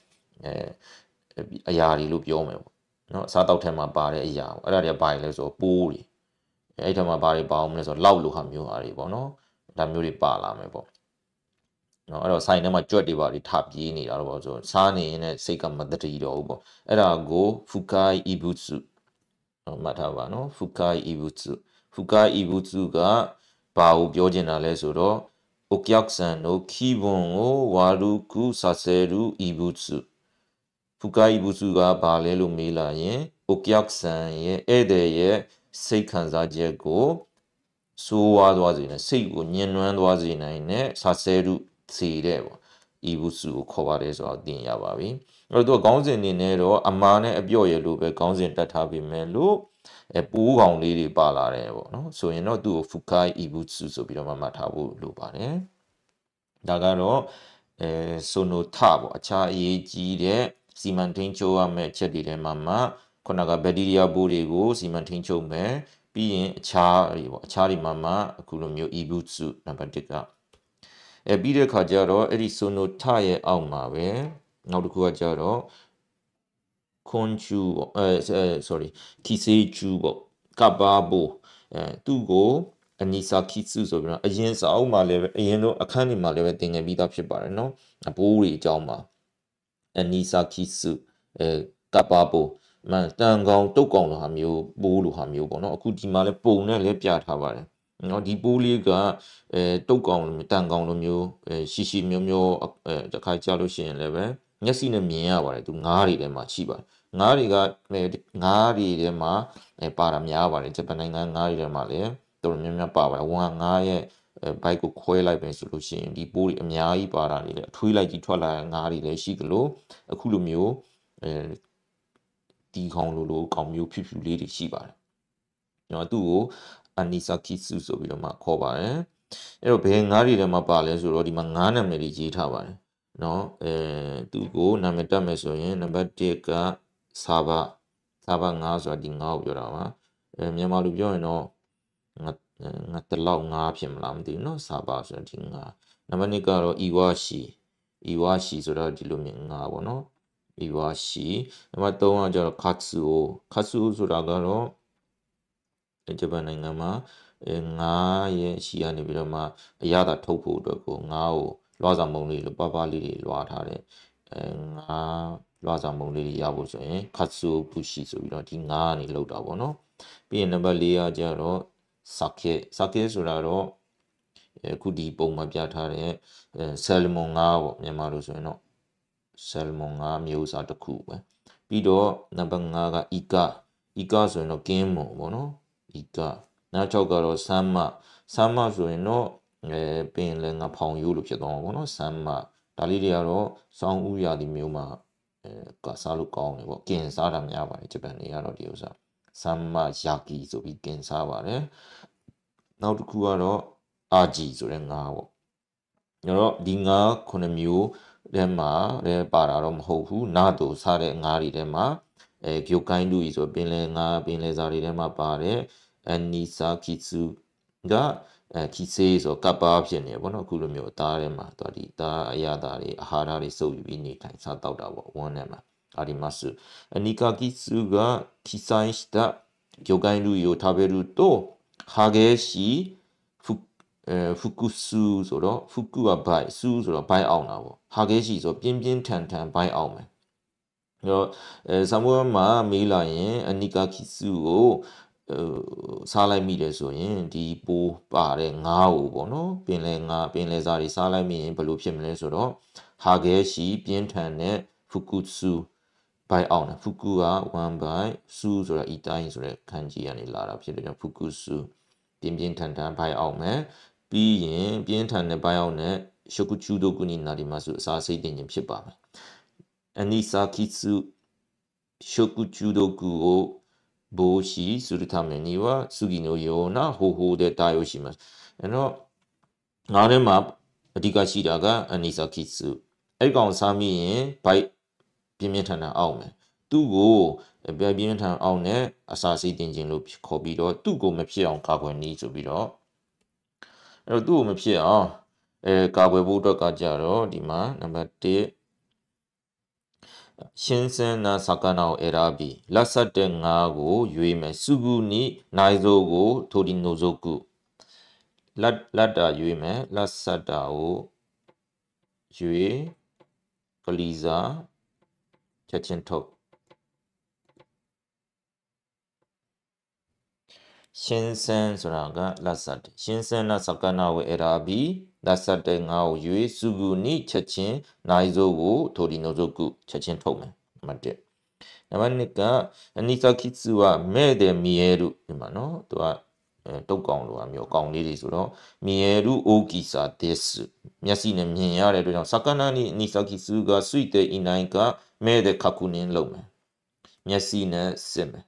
တဲ့အရာတွေလို့ပြောမယ်ပေါ့နော်အစားတောက်ထဲမှာပါတဲ့အရာပေါ့အဲ့ဒါတွေကဘာလဲဆိုတော့ပိုးတွေအဲ့ထဲမှာဘာတွေပါအောင်မလဲဆိုတော့လောက်လိုဟာမျိုးဟာတွေပေါ့နော်ဒါမျိုးတွေပါလာမယ်ပေါ့နော်အဲ့တော့ဆိုင်ထဲမှာကြွက်တွေပါတွေထပြေးနေတာတော့ပေါ့ဆိုစားနေရင်လည်းစိတ်ကမတတိတော့ဘူးပေါ့အဲ့ဒါကိုဖူခိုင်အီဘုစုမှတ်ထားပါနော်ဖူခိုင်အီဘုစုဖူခိုင်အီဘုစုကဘာကိုပြောချင်တာလဲဆိုတော့お客さんの気分を悪くさせる異物ဖူခိုင်အီဘုစုကဘာလဲလို့မေးလာရင်お客さんရဲ့ဧည့်သည်ရဲ့စိတ်ခံစားချက်ကိုဆိုးဝါးသွားစေတယ်စိတ်ကိုညှဉ်းနှွမ်းသွားစေနိုင်တဲ့ဆာဆဲရုစီတဲ့ပေါ့ဤဘုစုကိုခေါ်ပါတယ်ဆိုတော့သိရပါပြီအဲ့တော့သူကခေါင်းစဉ်အနေနဲ့တော့အမာနဲ့အပြော့ရလို့ပဲခေါင်းစဉ်တက်ထားပြီးမယ်လို့ပိုးကောင်လေးတွေပါလာတယ်ပေါ့နော်ဆိုရင်တော့သူ့ကိုဖူခိုင်ဤဘုစုဆိုပြီးတော့မှတ်ထားဖို့လိုပါတယ်ဒါကတော့ဆိုနိုထပေါ့အခြားအရေးကြီးတဲ့စီမံထိန်းချုပ်ရမယ့်ချက်တွေထဲမှာခုနကဘက်တီးရီးယားပိုးတွေကိုစီမံထိန်းချုပ်မယ်ပြီးရင်အခြားတွေပေါ့အခြားတွေမှာအခုလိုမျိုး e-boot စုနံပါတ်1ကပြီးတဲ့ခါကျတော့အဲ့ဒီ sono ထရဲ့အောက်မှာပဲနောက်တစ်ခုကကျတော့ konchu ပေါ့sorry kisechu ပေါ့ကဘာဘိုသူ့ကိုအနီစာခိစုဆိုပြီးတော့အရင်စာအုပ်မှာလည်းပဲအရင်တော့အခန်းတွေမှာလည်းပဲသင်ငယ်ပြီးသားဖြစ်ပါတယ်နော်ဘိုးတွေအကြောင်းမှာအနီစာခိစုကဘာဘိုမန်တန်ကောင်တုတ်ကောင်လိုဟာမျိုးပိုးလိုဟာမျိုးပေါ့နော်အခုဒီမှာလည်းပုံနဲ့လည်းပြထားပါတယ်နော်ဒီပိုးလေးကတုတ်ကောင်လိုတန်ကောင်လိုမျိုးရှိမျိုးတခါကြာလို့ရှိရင်လည်းပဲမျက်စိနဲ့မြင်ရပါတယ်သူငားတွေထဲမှာရှိပါတယ်ငားတွေထဲမှာပါတာများပါတယ်ဂျပန်နိုင်ငံငားတွေထဲမှာလည်းတော်တော်များများပါပါတယ်ဝမ်ငားရဲ့ဘိုက်ကိုခွဲလိုက်ပဲဆိုလို့ရှိရင်ဒီပိုးတွေအများကြီးပါတာတွေလည်းအထွေးလိုက်ကြီးထွက်လာတဲ့ငားတွေလည်းရှိသလိုအခုလိုမျိုးဒီခေါင်လိုကောင်မျိုးဖြူဖြူလေးတွေရှိပါတယ်ကျွန်တော်သူ့ကိုအနီဆာခိစုဆိုပြီးတော့မှခေါ်ပါတယ်အဲ့တော့ဘယ်ငားတွေထဲမှာပါလဲဆိုတော့ဒီမှာငားနာမည်တွေရေးထားပါတယ်နော်သူ့ကိုနာမည်တက်မယ်ဆိုရင်နံပါတ်1ကစာဘငားဆိုတာဒီငားကိုပြောတာပါမြန်မာလူပြောရင်တော့ငါတလောက်ငားဖြစ်မလားမသိဘူးနော်စာဘဆိုတော့ဒီငားနံပါတ်2ကတော့ iwashi iwashi ဆိုတာဒီလိုမျိုးငါပေါ့နော် iwashi နံပါတ်3ကကျတော့ katsuo ဆိုတာကတော့ဂျပန်နိုင်ငံမှာငါးရဲ့ရှီကနေပြီးတော့မှအရသာထုတ်ဖို့အတွက်ကိုငါးကိုလွှားစာမုံလေးလိုပပလေးတွေလွှားထားတဲ့ငါးလွှားစာမုံလေးတွေရဖို့ဆိုရင် katsuo bushi ဆိုပြီးတော့ဒီငါးကနေလောက်တာပေါ့နော်ပြီးရင်နံပါတ်4ကကျတော့ sake ဆိုတာတော့အခုဒီပုံမှာပြထားတဲ့ဆယ်လမွန်ငါးပေါ့မြန်မာလိုဆိုရင်တော့ဆယ်လမွန်ငါးမျိုးစားတစ်ခုပဲပြီးတော့နံပါတ်5က ika ဆိုရင်တော့ကင်းမွန်ပေါ့နော် ika နောက်6ကတော့ဆမ်းမဆိုရင်တော့ပင်လည်းငါဖောင်ရိုးလို့ဖြစ်သွားမှာပေါ့နော်ဆမ်းမဒါလေးတွေကတော့စောင်းဥရာဒီမျိုးမှာကစားလို့ကောင်းတယ်ပေါ့ကင်စားတာများပါတယ်ဂျပန်တွေကတော့ဒီဥစ္စာဆမ်းမယာကီဆိုပြီးကင်စားပါတယ်နောက်တစ်ခုကတော့အာဂျီဆိုတဲ့ငါးပေါ့အဲ့တော့ဒီငါး9မျိုးထဲမှာလည်းပါတာတော့မဟုတ်ဘူးနာတူစားတဲ့ငါးတွေထဲမှာဂိုကိုင်းလူကြီးဆိုပင်လယ်ငါးပင်လယ်စာတွေထဲမှာပါတယ်အနီဆာကီစုကခီဆေးဆိုကပ်ပါဖြစ်နေပေါ့နော်အခုလိုမျိုးအသားထဲမှာတော့ဒီသားအရသာတွေအာဟာရတွေစုပ်ယူပြီးနေထိုင်စားတောက်တာပေါ့ဝန်းထဲမှာありますアニカキスが記載した魚介類を食べると激しい複数ဆိုတော့複ကဘိုက်စုဆိုတော့ဘိုက်အောင်တာပေါ့激しいဆိုပြင်းပြင်းထန်ထန်ဘိုက်အောင်မယ်တော့ဆမ်မွေးမှာမေးလာရင်အနိကာခီစုကိုစားလိုက်မိတယ်ဆိုရင်ဒီပိုးပါတဲ့ငါးကိုပေါ့နော်ပင်လယ်ငါးပင်လယ်စာတွေစားလိုက်မိရင်ဘယ်လိုဖြစ်မလဲဆိုတော့ဟာခဲရှိပြင်းထန်တဲ့ဖူကုစုဘိုင်အောင်ဖူကုက1 by စုဆိုတာဤတိုင်းဆိုတဲ့ခန်းကြီးကနေလာတာဖြစ်တယ်ကြောင့်ဖူကုစုပြင်းပြင်းထန်ထန်ဘိုင်အောင်မယ်ပြီးရင်ပြင်းထန်တဲ့ဘိုင်အောင်နဲ့ရှုကုချူဒိုကုနီနာဒီမှာဆိုအစာစိတ်တင်ခြင်းဖြစ်ပါမယ်အနိစာခိစု食中毒を防止するためには次のような方法で対応します。ငါးထဲမှာအဓိကရှိတာကအနိစာခိစုအဲ့ကောင်စားမိရင်ဘိုက်ပြင်းပြင်းထန်ထန်အောက်မယ်သူ့ကိုပြင်းပြင်းထန်အောက်နဲ့အစာစိတ်တင်ခြင်းလို့ခေါ်ပြီးတော့သူ့ကိုမဖြစ်အောင်ကာကွယ်နည်းဆိုပြီးတော့အဲ့တော့သူ့ကိုမဖြစ်အောင်ကာကွယ်ဖို့အတွက်ကကြတော့ဒီမှာနံပါတ်1新鮮な魚を選び、ラサテンガーをゆいめ、すぐに内臓を取り除く。ラッダゆいめ、ラサダをゆい、กลีซาချက်ချင်းထုတ်新鮮ဆိုတာကလက်ဆက်新鮮な魚を選びလက်ဆက်တဲ့ငါးကိုရွေးစုကူနီချက်ချင်းနိုင်စိုးကိုထိုဒီနိုဇုကုချက်ချင်းထုတ်မယ်နံပါတ်1နံပါတ်2ကအနိစာခိစုကမဲ့တယ်မီရဲတို့ဒီမှာနော်သူကတုတ်ကောင်လိုအမျိုးကောင်လေးတွေဆိုတော့မီရဲတို့အိုကီစာဒက်စ်မျက်စိနဲ့မြင်ရတဲ့အတွက်ကြောင့်စကနာနီအနိစာခိစုကဆွိတဲ့အင်နိုင်ကမဲ့တဲ့ခခုနင်းလုံးမယ်မျက်စိနဲ့စစ်မယ်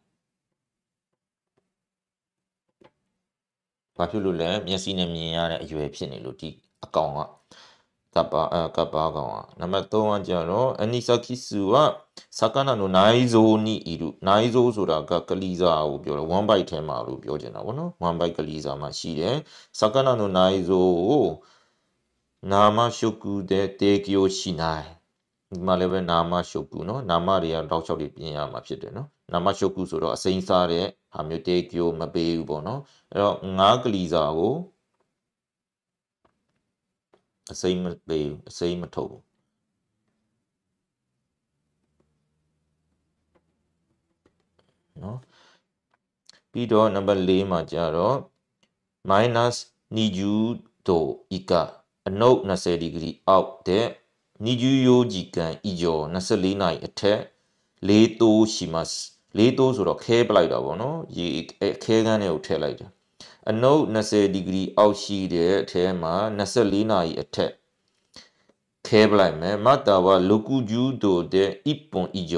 ဘာဖြစ်လို့လဲမျက်စိနဲ့မြင်ရတဲ့အရွယ်ဖြစ်နေလို့ဒီအကောင်ကကပ်ပါကောင်နံပါတ်3ကကျတော့အနိစာခိစုကစကနာနိုနိုင်ဇိုနီအီရုနိုင်ဇိုဆိုတာကကလီဇာကိုပြောတယ်1 byte ထဲမှာလို့ပြောချင်တာဗောနော်1 byte ကလီဇာမှာရှိတယ်စကနာနိုနိုင်ဇိုကိုနာမရှိုကူတဲ့တေကီယိုရှိနိုင်ဒီမှာလည်းပဲနာမရှိုကူနော်နာမတွေကတောက်လျှောက်တွေပြင်ရမှာဖြစ်တယ်နော်နာမရှိုကူဆိုတော့အစိမ်းစားတဲ့ဟာမျိုးတေကီယိုမပေးဘူးပေါ့နော်အဲ့တော့9ကလီဇာကိုအစိမ်းမပေးဘူးအစိမ်းမထုတ်ဘူးနော်ပြီးတော့နံပါတ်4မှာကျတော့ -20度以下အနုတ်20ဒီဂရီအောက်တဲ့20時間以上24နာရီအထက်လေးတိုးရှိますလေးတိုးဆိုတော့ခဲပလိုက်တာပေါ့နော်ရေခဲကန်းတွေကိုထည့်လိုက်တယ်အနုတ်20ဒီဂရီအောက်ရှိတဲ့အထဲမှာ24နာရီအထက်ခဲပလိုက်မယ်မတာဝ60度で1分以上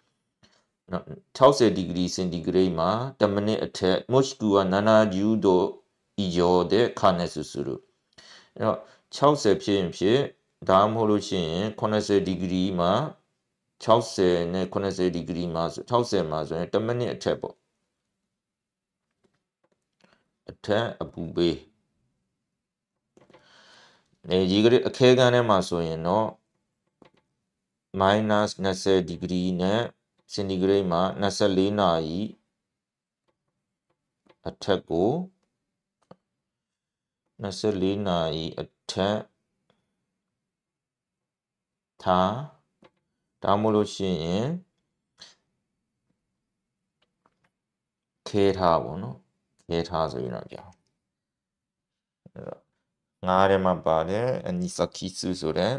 60ဒီဂရီစင်တီဂရိတ်မှာ10မိနစ်အထက်もしくは70度以上で加熱するအဲ့တော့60ဖြစ်ရင်ဖြစ်ဒါမှမဟုတ်လို့ရှိရင်80ဒီဂရီမှာ60နဲ့80ဒီဂရီမှာ60မှာဆိုရင်10မိနစ်အထက်ပေါ့အထက်အပူပေးရေကလေးအခဲကန်းထဲမှာဆိုရင်တော့ minus 20 degree နဲ့ centigrade မှာ24နာရီအထက်ကို24နာရီအထက်ထားဒါမှမဟုတ်လို့ရှိရင်ခဲထားပေါ့နော်ခဲထားဆိုရင်တော့ကြောင်းငါးထဲမှာပါတယ်အနီဆာကီစုဆိုတဲ့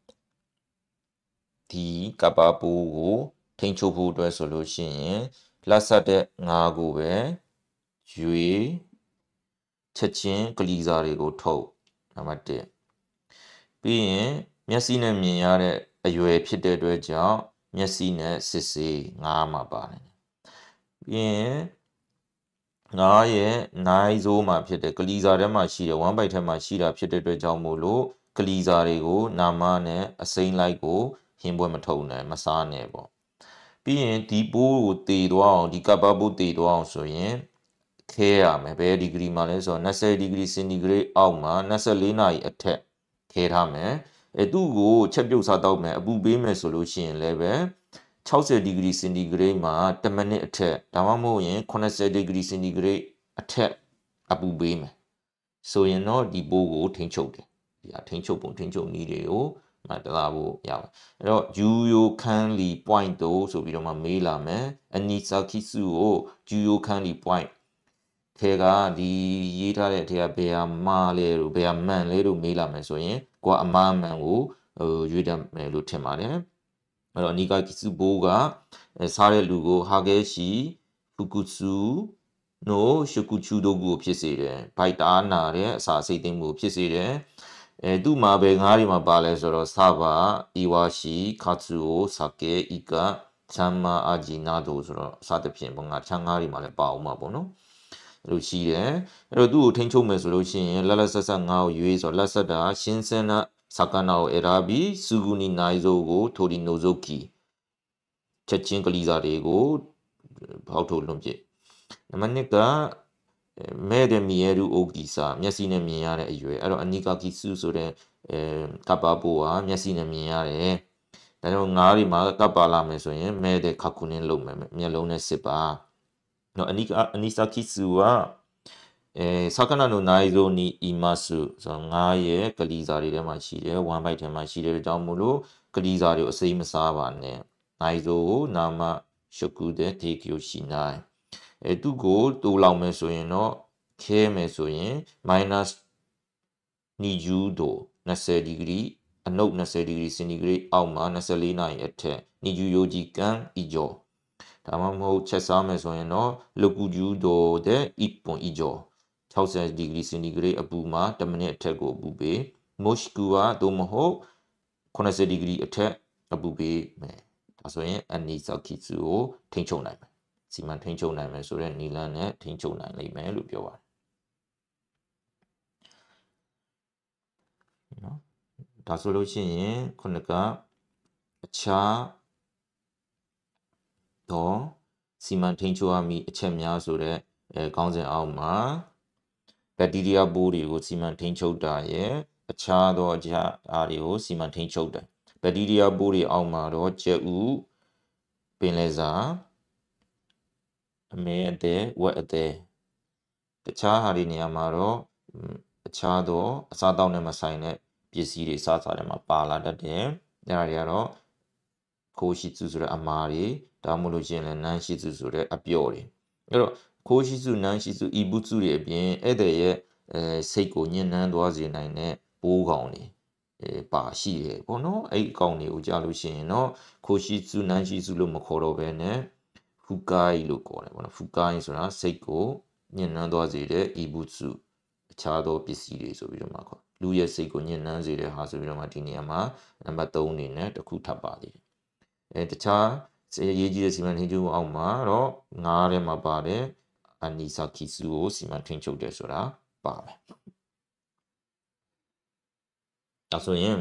ဒီကပ္ပပိုးကိုထိန်းချုပ်ဖို့အတွက်ဆိုလို့ရှိရင်လက်ဆက်တဲ့ငါးကိုပဲရွေချက်ချင်းကလီစာတွေကိုထုတ်နံပါတ်1ပြီးရင်မျက်စိနဲ့မြင်ရတဲ့အရွယ်ဖြစ်တဲ့အတွက်ကြောင့်မျက်စိနဲ့စစ်ဆေးငါးမှာပါတယ်ပြီးရင်ငါးရဲ့နိုင်ဇိုးမှာဖြစ်တဲ့ကလီစာထဲမှာရှိတဲ့1 byte ထဲမှာရှိတာဖြစ်တဲ့အတွက်ကြောင့်မို့လို့ကလီစာတွေကိုနာမနဲ့အစိမ်းလိုက်ကိုဟင်းပွဲမထုတ်နဲ့မစားနဲ့ပေါ့ပြီးရင်ဒီပိုးကိုတည်သွားအောင်ဒီကပ္ပပိုးတည်သွားအောင်ဆိုရင်ခဲရမယ်ဘယ်ဒီဂရီမှာလဲဆိုတော့20ဒီဂရီစင်တီဂရိတ်အောက်မှာ24နာရီအထက်ခဲထားမယ်သူ့ကိုချက်ပြုတ်စားတော့မယ်အပူပေးမယ်ဆိုလို့ရှိရင်လည်းပဲ60ဒီဂရီစင်တီဂရိတ်မှာ10မိနစ်အထက်ဒါမှမဟုတ်ရင်80ဒီဂရီစင်တီဂရိတ်အထက်အပူပေးမယ်ဆိုရင်တော့ဒီပိုးကိုထိန်းချုပ်တယ်ဒီအထိန်းချုပ်ပုံထိန်းချုပ်နည်းတွေကိုမှတ်သားဖို့ရပါတယ်အဲ့တော့ဂျူယိုခန်းလီ point တို့ဆိုပြီးတော့မှမေးလာမယ်အနီဆာခိစုကိုဂျူယိုခန်းလီ point ထဲကဒီရေးထားတဲ့အထက်ကဘယ်ဟာမှားလဲလို့ဘယ်ဟာမှန်လဲလို့မေးလာမယ်ဆိုရင်ကိုကအမှားမှန်ကိုရွေးတတ်မယ်လို့ထင်ပါတယ်အဲ့တော့အနီကာခိစုဘိုးကစားတဲ့လူကိုဟာဂဲရှိဖူကုစုနိုရှုကုချူတို့ကိုဖြစ်စေတယ်ဘိုက်တာနာတဲ့အစာစိတ်သိမ်းမှုဖြစ်စေတယ်သူ့မှာပဲငါးတွေမှာပါလဲဆိုတော့ဆဘာအီဝါရှိခါtsူအိုဆာကေအီကာချမ်မာအာဂျီနာတို့ဆိုတော့စသဖြင့်ပေါ့ငါချမ်းငါးတွေမှာလည်းပါအောင်မှာပေါ့နော်အဲ့လိုရှိတယ်အဲ့တော့သူ့ကိုထိန်းချုပ်မယ်ဆိုလို့ရှိရင်လက်လက်ဆက်ဆက်ငါ့ကိုရွေးဆိုလက်ဆက်တာရှင်းစင်းနာစကနာကိုအရာဘီစူဂူနီနိုင်ဇိုကိုထိုဒီနိုဇိုကီချက်ချင်းကလီစာတွေကိုဖောက်ထုတ်လွန်ပြစ်နံပါတ်2ကမဲဒမီယေရူအိုကီစာမျက်စိနဲ့မြင်ရတဲ့အရွယ်အဲ့တော့အနီကာကီစုဆိုတဲ့ကပ္ပပိုးဟာမျက်စိနဲ့မြင်ရတယ်ဒါကြောင့်ငါးတွေမှာကပ္ပလာမယ်ဆိုရင်မဲတဲ့ခါခုနင်းလုံးမယ်မျက်လုံးနဲ့စစ်ပါနော်အနီဆာကီစုကサカナの内臓にいますそのငါးရဲ့ကလီစာတွေထဲမှာရှိတယ်1 byte ထဲမှာရှိတယ်ကြောင့်မို့လို့ကလီစာတွေကိုအစိမ်းမစားပါနဲ့内臓ကိုနာမ食で提供しないသူ့ကိုတိုးလောက်မယ်ဆိုရင်တော့ခဲမယ်ဆိုရင် minus 20度20ဒီဂရီအနုပ်20ဒီဂရီစင်တီဂရိတ်အောက်မှာ24နာရီအထက်20ယောဂျီကန်အီဂျောဒါမှမဟုတ်ချက်စားမယ်ဆိုရင်တော့60度で1分以上60ဒီဂရီစင်တီဂရိတ်အပူမှာ10မိနစ်အထက်ကိုအပူပေးမို့ရှကူကသို့မဟုတ်80ဒီဂရီအထက်အပူပေးမယ်ဒါဆိုရင်အနီဆာကီစုကိုထိန်းချုပ်နိုင်မယ်စီမံထိန်းချုပ်နိုင်မယ်ဆိုတဲ့နီလန်းနဲ့ထိန်းချုပ်နိုင်လိမ့်မယ်လို့ပြောပါတယ်နော်ဒါဆိုလို့ရှိရင်ခုနကအခြားတော့စီမံထိန်းချုပ်ရမည့်အချက်များဆိုတဲ့ခေါင်းစဉ်အောက်မှာဘက်တီးရီးယားပိုးတွေကိုစီမံထိန်းချုပ်တာရဲ့အခြားသောအရာတွေကိုစီမံထိန်းချုပ်တယ်ဘက်တီးရီးယားပိုးတွေအောက်မှာတော့ကျက်ဥပင်လယ်စာအမဲအသေးဝက်အသေးတခြားဟာဒီနေရာမှာတော့အခြားသောအစားအသောက်နဲ့မဆိုင်တဲ့ပစ္စည်းတွေစားစားတွေမှာပါလာတတ်တယ်။အဲဒါတွေကတော့ခိုးရှိစုဆိုတဲ့အမားတွေဒါမှမဟုတ်လို့ရှိရင်လည်းနန်းရှိစုဆိုတဲ့အပျော့တွေအဲ့တော့ခိုးရှိစုနန်းရှိစုဤပုစုတွေအပြင်ဧည့်သည်ရဲ့စိတ်ကိုညှဉ်းနှန်းသွားစေနိုင်တဲ့ပိုးကောင်တွေပါရှိတယ်ပေါ့နော်အဲ့အကောင်တွေကိုကြားလို့ရှိရင်တော့ခိုးရှိစုနန်းရှိစုလို့မခေါ်တော့ဘဲနဲ့ဖူကိုင်းလို့ခေါ်တယ်ပေါ့နော်ဖူကိုင်းဆိုတာစိတ်ကိုညှဉ်းနှန်းသွားစေတဲ့ဤပုစုအခြားသောပစ္စည်းတွေဆိုပြီးတော့မှခေါ်လူရဲ့စိတ်ကိုညှဉ်းနှန်းစေတဲ့ဟာဆိုပြီးတော့မှဒီနေရာမှာနံပါတ်3အနေနဲ့တစ်ခုထပ်ပါသေးတယ်တခြားရေးကြီးတဲ့စီမံထိန်းချုပ်အောက်မှာတော့ငါးထဲမှာပါတယ်အနီဆာကီစုကိုစီမံထိန်းချုပ်တယ်ဆိုတာပါမယ်ဒါဆိုရင်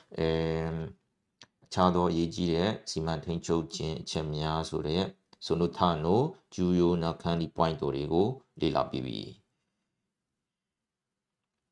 အခြားသောရေးကြီးတဲ့စီမံထိန်းချုပ်ခြင်းအချက်များဆိုတဲ့ဆိုနိုထနိုဂျူယိုနာခန်ဒီ point တွေကိုလေ့လာပြီးပြီ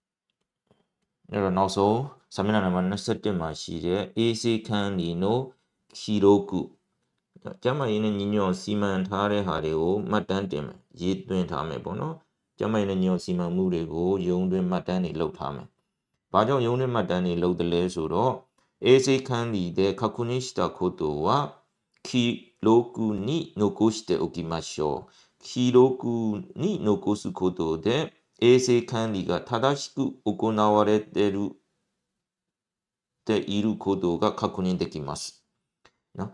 အဲ့တော့နောက်ဆုံးစာမျက်နှာနံပါတ်21မှာရှိတဲ့ AC ခန်းဒီနိုခီရိုကုကျမရေးနဲ့ညီညွတ်စီမံထားတဲ့ဟာတွေကိုမှတ်တမ်းတင်မယ်ရေးသွင်းထားမယ်ပေါ့နော်ကျမရေးနဲ့ညီညွတ်စီမံမှုတွေကိုရုံးတွင်မှတ်တမ်းတွေလုပ်ထားမယ်ဘာကြောင့်ရုံးတွင်မှတ်တမ်းတွေလုပ်တယ်လဲဆိုတော့衛生管理で確認したことは記録に残しておきましょう記録に残すことで衛生管理が正しく行われていることが確認できますနော်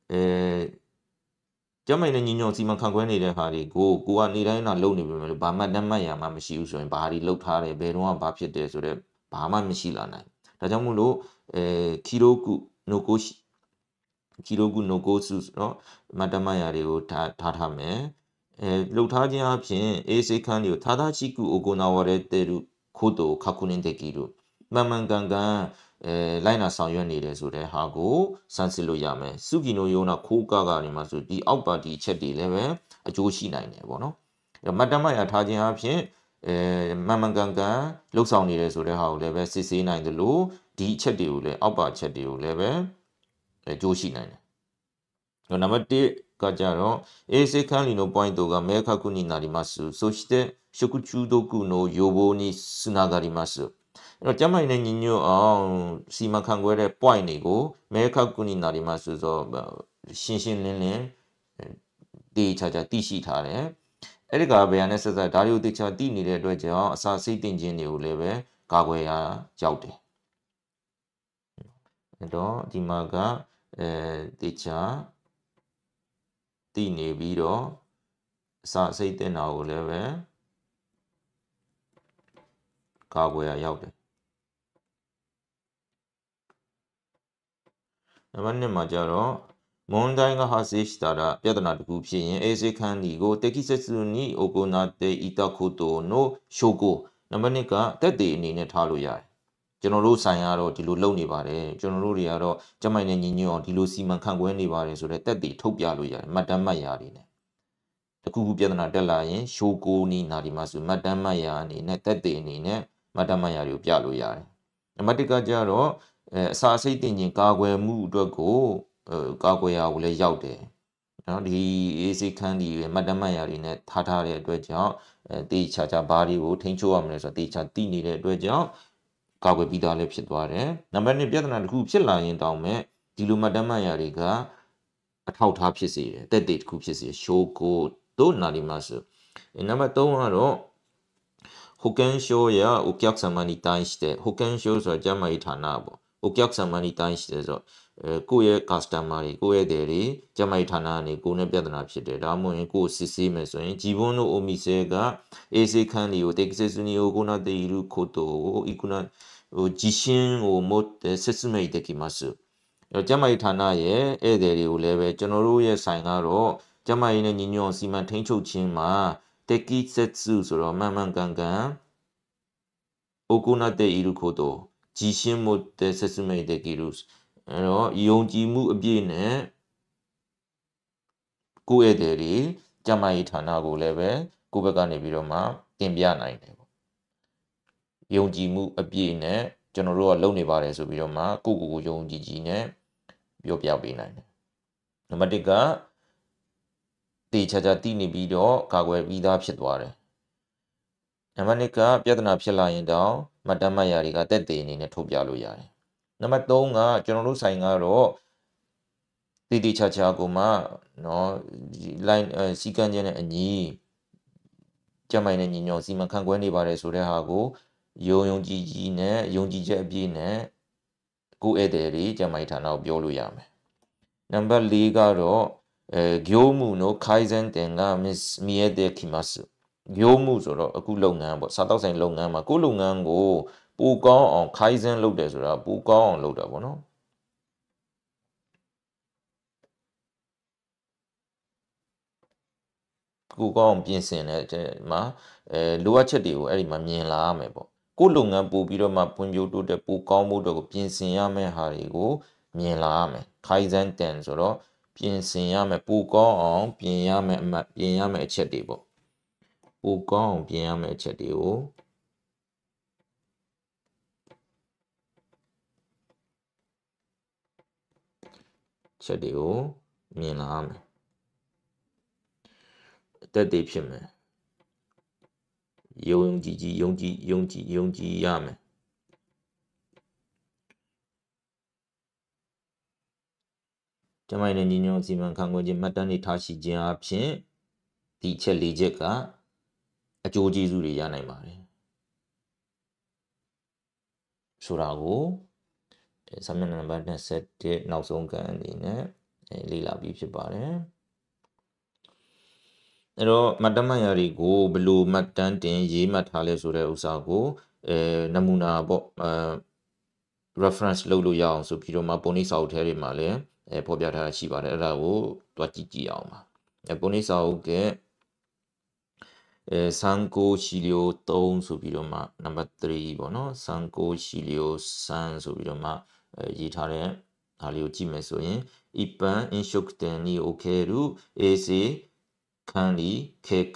ကျမနဲ့ညီညွတ်စီမံခန့်ခွဲနေတဲ့ဟာတွေကိုကိုကနေတိုင်းလာလုပ်နေပြီလို့ဘာမှတမ်းမှတ်ရမှမရှိဘူးဆိုရင်ဘာတွေလုပ်ထားတယ်ဘယ်တော့မှဘာဖြစ်တယ်ဆိုတော့ဘာမှမရှိလာနိုင်ဒါကြောင့်မို့လို့ခီရိုကုနိုကိုခီရိုကုနိုကိုစုเนาะမတမ်းမှတ်ရတွေကိုထားမယ်လှုပ်ထားခြင်းအပြင်အေးစိတ်ခန်းတွေကိုသာသာရှိကုအိုကိုနာဝရတဲ့လူခို့တော့ခခုနင်းတဲ့ကီလို့မှန်မှန်ကန်ကန်လိုက်နာဆောင်ရွက်နေတယ်ဆိုတဲ့ဟာကိုစမ်းစစ်လို့ရမယ်စုကီနိုယုံနာခိုးကနေမှဆိုဒီအောက်ပါတီချက်တွေလည်းပဲအကျိုးရှိနိုင်တယ်ပေါ့နော်မတမ်းမှတ်ရထားခြင်းအပြင်မှန်မှန်ကန်ကန်လှုပ်ဆောင်နေတယ်ဆိုတဲ့ဟာကိုလည်းပဲစစ်ဆေးနိုင်တယ်လို့ဒီအချက်တွေကိုလည်းအောက်ပါချက်တွေကိုလည်းပဲအကျိုးရှိနိုင်တယ်နံပါတ်1ကကြတော့衛生管理のポイントが明確になりますそして食中毒の予防につながりますအဲ့တော့ကျမကြီးနဲ့ညီညွတ်အောင်စီမံခန့်ခွဲတဲ့ point တွေကိုမဲခက်ကူနီနာဒီမှာဆိုတော့ရှင်းရှင်းလင်းလင်းတေချာချာသိရှိထားတယ်အဲ့ဒီကဘယ်ဟာနဲ့ဆက်ဆက်ဒါတွေကိုတေချာသိနေတဲ့အတွက်ကြောင့်အစာစိတ်တင်ခြင်းတွေကိုလည်းပဲကာကွယ်ရရောက်တယ်အဲ့တော့ဒီမှာကတေချာသိနေပြီးတော့အစာစိတ်တင်တာကိုလည်းပဲကာကွယ်ရရောက်တယ်နံပါတ်2မှာကြတော့問題が発生したらပြဿနာတစ်ခုဖြစ်ရင်衛生管理ကို適切に行っていたことの証拠နံပါတ်2ကတက်တည်အနေနဲ့ထားလို့ရတယ်ကျွန်တော်တို့ဆိုင်ကတော့ဒီလိုလုပ်နေပါတယ်ကျွန်တော်တို့တွေကတော့ကျမိုင်နဲ့ညီညွတ်အောင်ဒီလိုစီမံခန့်ခွဲနေပါတယ်ဆိုတော့တက်တည်ထုတ်ပြလို့ရတယ်မှတ်တမ်းမှတ်ရာတွေနဲ့တခုခုပြဿနာတက်လာရင်ရှိုးကိုနီနာဒီမှာဆိုမှတ်တမ်းမှတ်ရာအနေနဲ့တက်တည်အနေနဲ့မှတ်တမ်းမှတ်ရာတွေကိုပြလို့ရတယ်နံပါတ်1ကကြတော့အစာစိတ်တင်ခြင်းကာကွယ်မှုအတွက်ကိုကာကွယ်ရာကိုလည်းရောက်တယ်နော်ဒီအေးစိတ်ခန်းဒီမှတ်တမ်းမှတ်ရာတွေနဲ့ထားတဲ့အတွက်ကြောင့်တေချာချာဘာတွေကိုထိန်းချုပ်ရမလဲဆိုတော့တေချာသိနေတဲ့အတွက်ကြောင့်ကာကွယ်ပြီးသားလည်းဖြစ်သွားတယ်နံပါတ်2ပြဿနာတစ်ခုဖြစ်လာရင်တောင်မဲ့ဒီလိုမှတ်တမ်းမှတ်ရာတွေကအထောက်ထားဖြစ်စေတယ်တက်တေတစ်ခုဖြစ်စေရှိုးကိုတို့နာりますနံပါတ်3ကတော့保険証やお客様に対して保険証ဆိုတာကျန်းမာရေးဌာနပေါ့お客様に対してဆိုကိုယ့်ရဲ့ customer တွေကိုယ့်ရဲ့တွေကျန်းမာရေးဌာနကနေကိုယ်နဲ့ပြဿနာဖြစ်တယ်ဒါမှမဟုတ်ကိုယ်စစ်ဆေးမယ်ဆိုရင်自分のお店が衛生管理を適切に行っていることを自信を持って説明できますကျန်းမာရေးဌာနရဲ့ဧည့်သည်တွေကိုလည်းပဲကျွန်တော်တို့ရဲ့ဆိုင်ကတော့ကျန်းမာရေးနဲ့ညီညွတ်စီမံထိန်းချုပ်ခြင်းမှာတက်ကိဆက်စုဆိုတော့မှန်မှန်ကန်ကန်行っていること自信持って説明できるအဲ့တော့ယုံကြည်မှုအပြည့်နဲ့ကိုယ့်ဧည့်သည်တွေကျန်းမာရေးဌာနကိုလည်းပဲကိုယ့်ဘက်ကနေပြီးတော့မှတင်ပြနိုင်တယ်ပေါ့ယုံကြည်မှုအပြည့်နဲ့ကျွန်တော်တို့ကလုပ်နေပါတယ်ဆိုပြီးတော့မှကိုယုံကြည်နဲ့ပြောပြပေးနိုင်တယ်နံပါတ်1ကတေချာချာသိနေပြီးတော့ကာကွယ်ပြီးသားဖြစ်သွားတယ်နံပါတ်2ကပြဿနာဖြစ်လာရင်တောင်မှတ်တမ်းမှတ်ရာတွေကတက်တည်အနေနဲ့ထုတ်ပြလို့ရတယ်နံပါတ်3ကကျွန်တော်တို့ဆိုင်ကတော့တေချာချာကိုမှเนาะ line စီကံချင်းနဲ့အညီကျမိုင်နဲ့ညီညွတ်စီမံခန့်ခွဲနေပါတယ်ဆိုတဲ့ဟာကိုယုံကြည်နဲ့ယုံကြည်ချက်အပြည့်နဲ့ကိုယ့်ဧည့်သည်တွေကျမိုင်ဌာနကိုပြောလို့ရမယ်နံပါတ်4ကတော့業務の改善点が見えてきます業務ဆိုတော့အခုလုပ်ငန်းပေါ့စားတောက်ဆိုင်လုပ်ငန်းမှာကိုယ့်လုပ်ငန်းကိုပိုကောင်းအောင်ခိုင်စင်လုပ်တယ်ဆိုတာပိုကောင်းအောင်လုပ်တာပေါ့နော်ကိုကောင်းပြင်ဆင်တဲ့မှာလိုအပ်ချက်တွေကိုအဲ့ဒီမှာမြင်လာရမယ်ပေါ့ကိုလုပ်ငန်းပို့ပြီးတော့မှပွင့်ပြိုးတိုးတက်ပိုကောင်းမှုတို့ကိုပြင်ဆင်ရမယ့်ဟာတွေကိုမြင်လာရမယ်ခိုင်စန်တန်ဆိုတော့ပြင်ဆင်ရမယ်ပိုကောင်းအောင်ပြင်ရမယ်အချက်တွေပေါ့ပိုကောင်းအောင်ပြင်ရမယ့်အချက်တွေကိုချက်တွေကိုမြင်လာရမယ်အသက်တွေဖြစ်မယ်ယုံကြည်ရမယ်ကျမရဲ့ညီညွတ်စီမံခန့်ခွဲခြင်းမှတ်တမ်းတွေထားရှိခြင်းအပြင်ဒီချက်၄ချက်ကအကျိုးကျေးဇူးတွေရနိုင်ပါတယ်ဆိုတာကိုစာမျက်နှာနံပါတ်27နောက်ဆုံးကန်အနေနဲ့လေ့လာပြီးဖြစ်ပါတယ်အဲ့တော့မှတ်တမ်းမှတ်ရာတွေကိုဘယ်လိုမှတ်တမ်းတင်ရေးမှတ်ထားလဲဆိုတဲ့ဥစ္စာကိုနမူနာပေါ့reference လုပ်လို့ရအောင်ဆိုပြီးတော့မှပုံနှိပ်စာအုပ်ထဲတွေမှာလည်းဖော်ပြထားတာရှိပါတယ်အဲ့ဒါကိုတွားကြည့်အောင်ပါပုံနှိပ်စာအုပ်က3ရှီလီယို3ဆိုပြီးတော့မှ number 3ပေါ့နော်3ရှီလီယို3ဆိုပြီးတော့မှရေးထားတဲ့ဒါလေးကိုကြည့်မယ်ဆိုရင်一般飲食店における衛生管理計画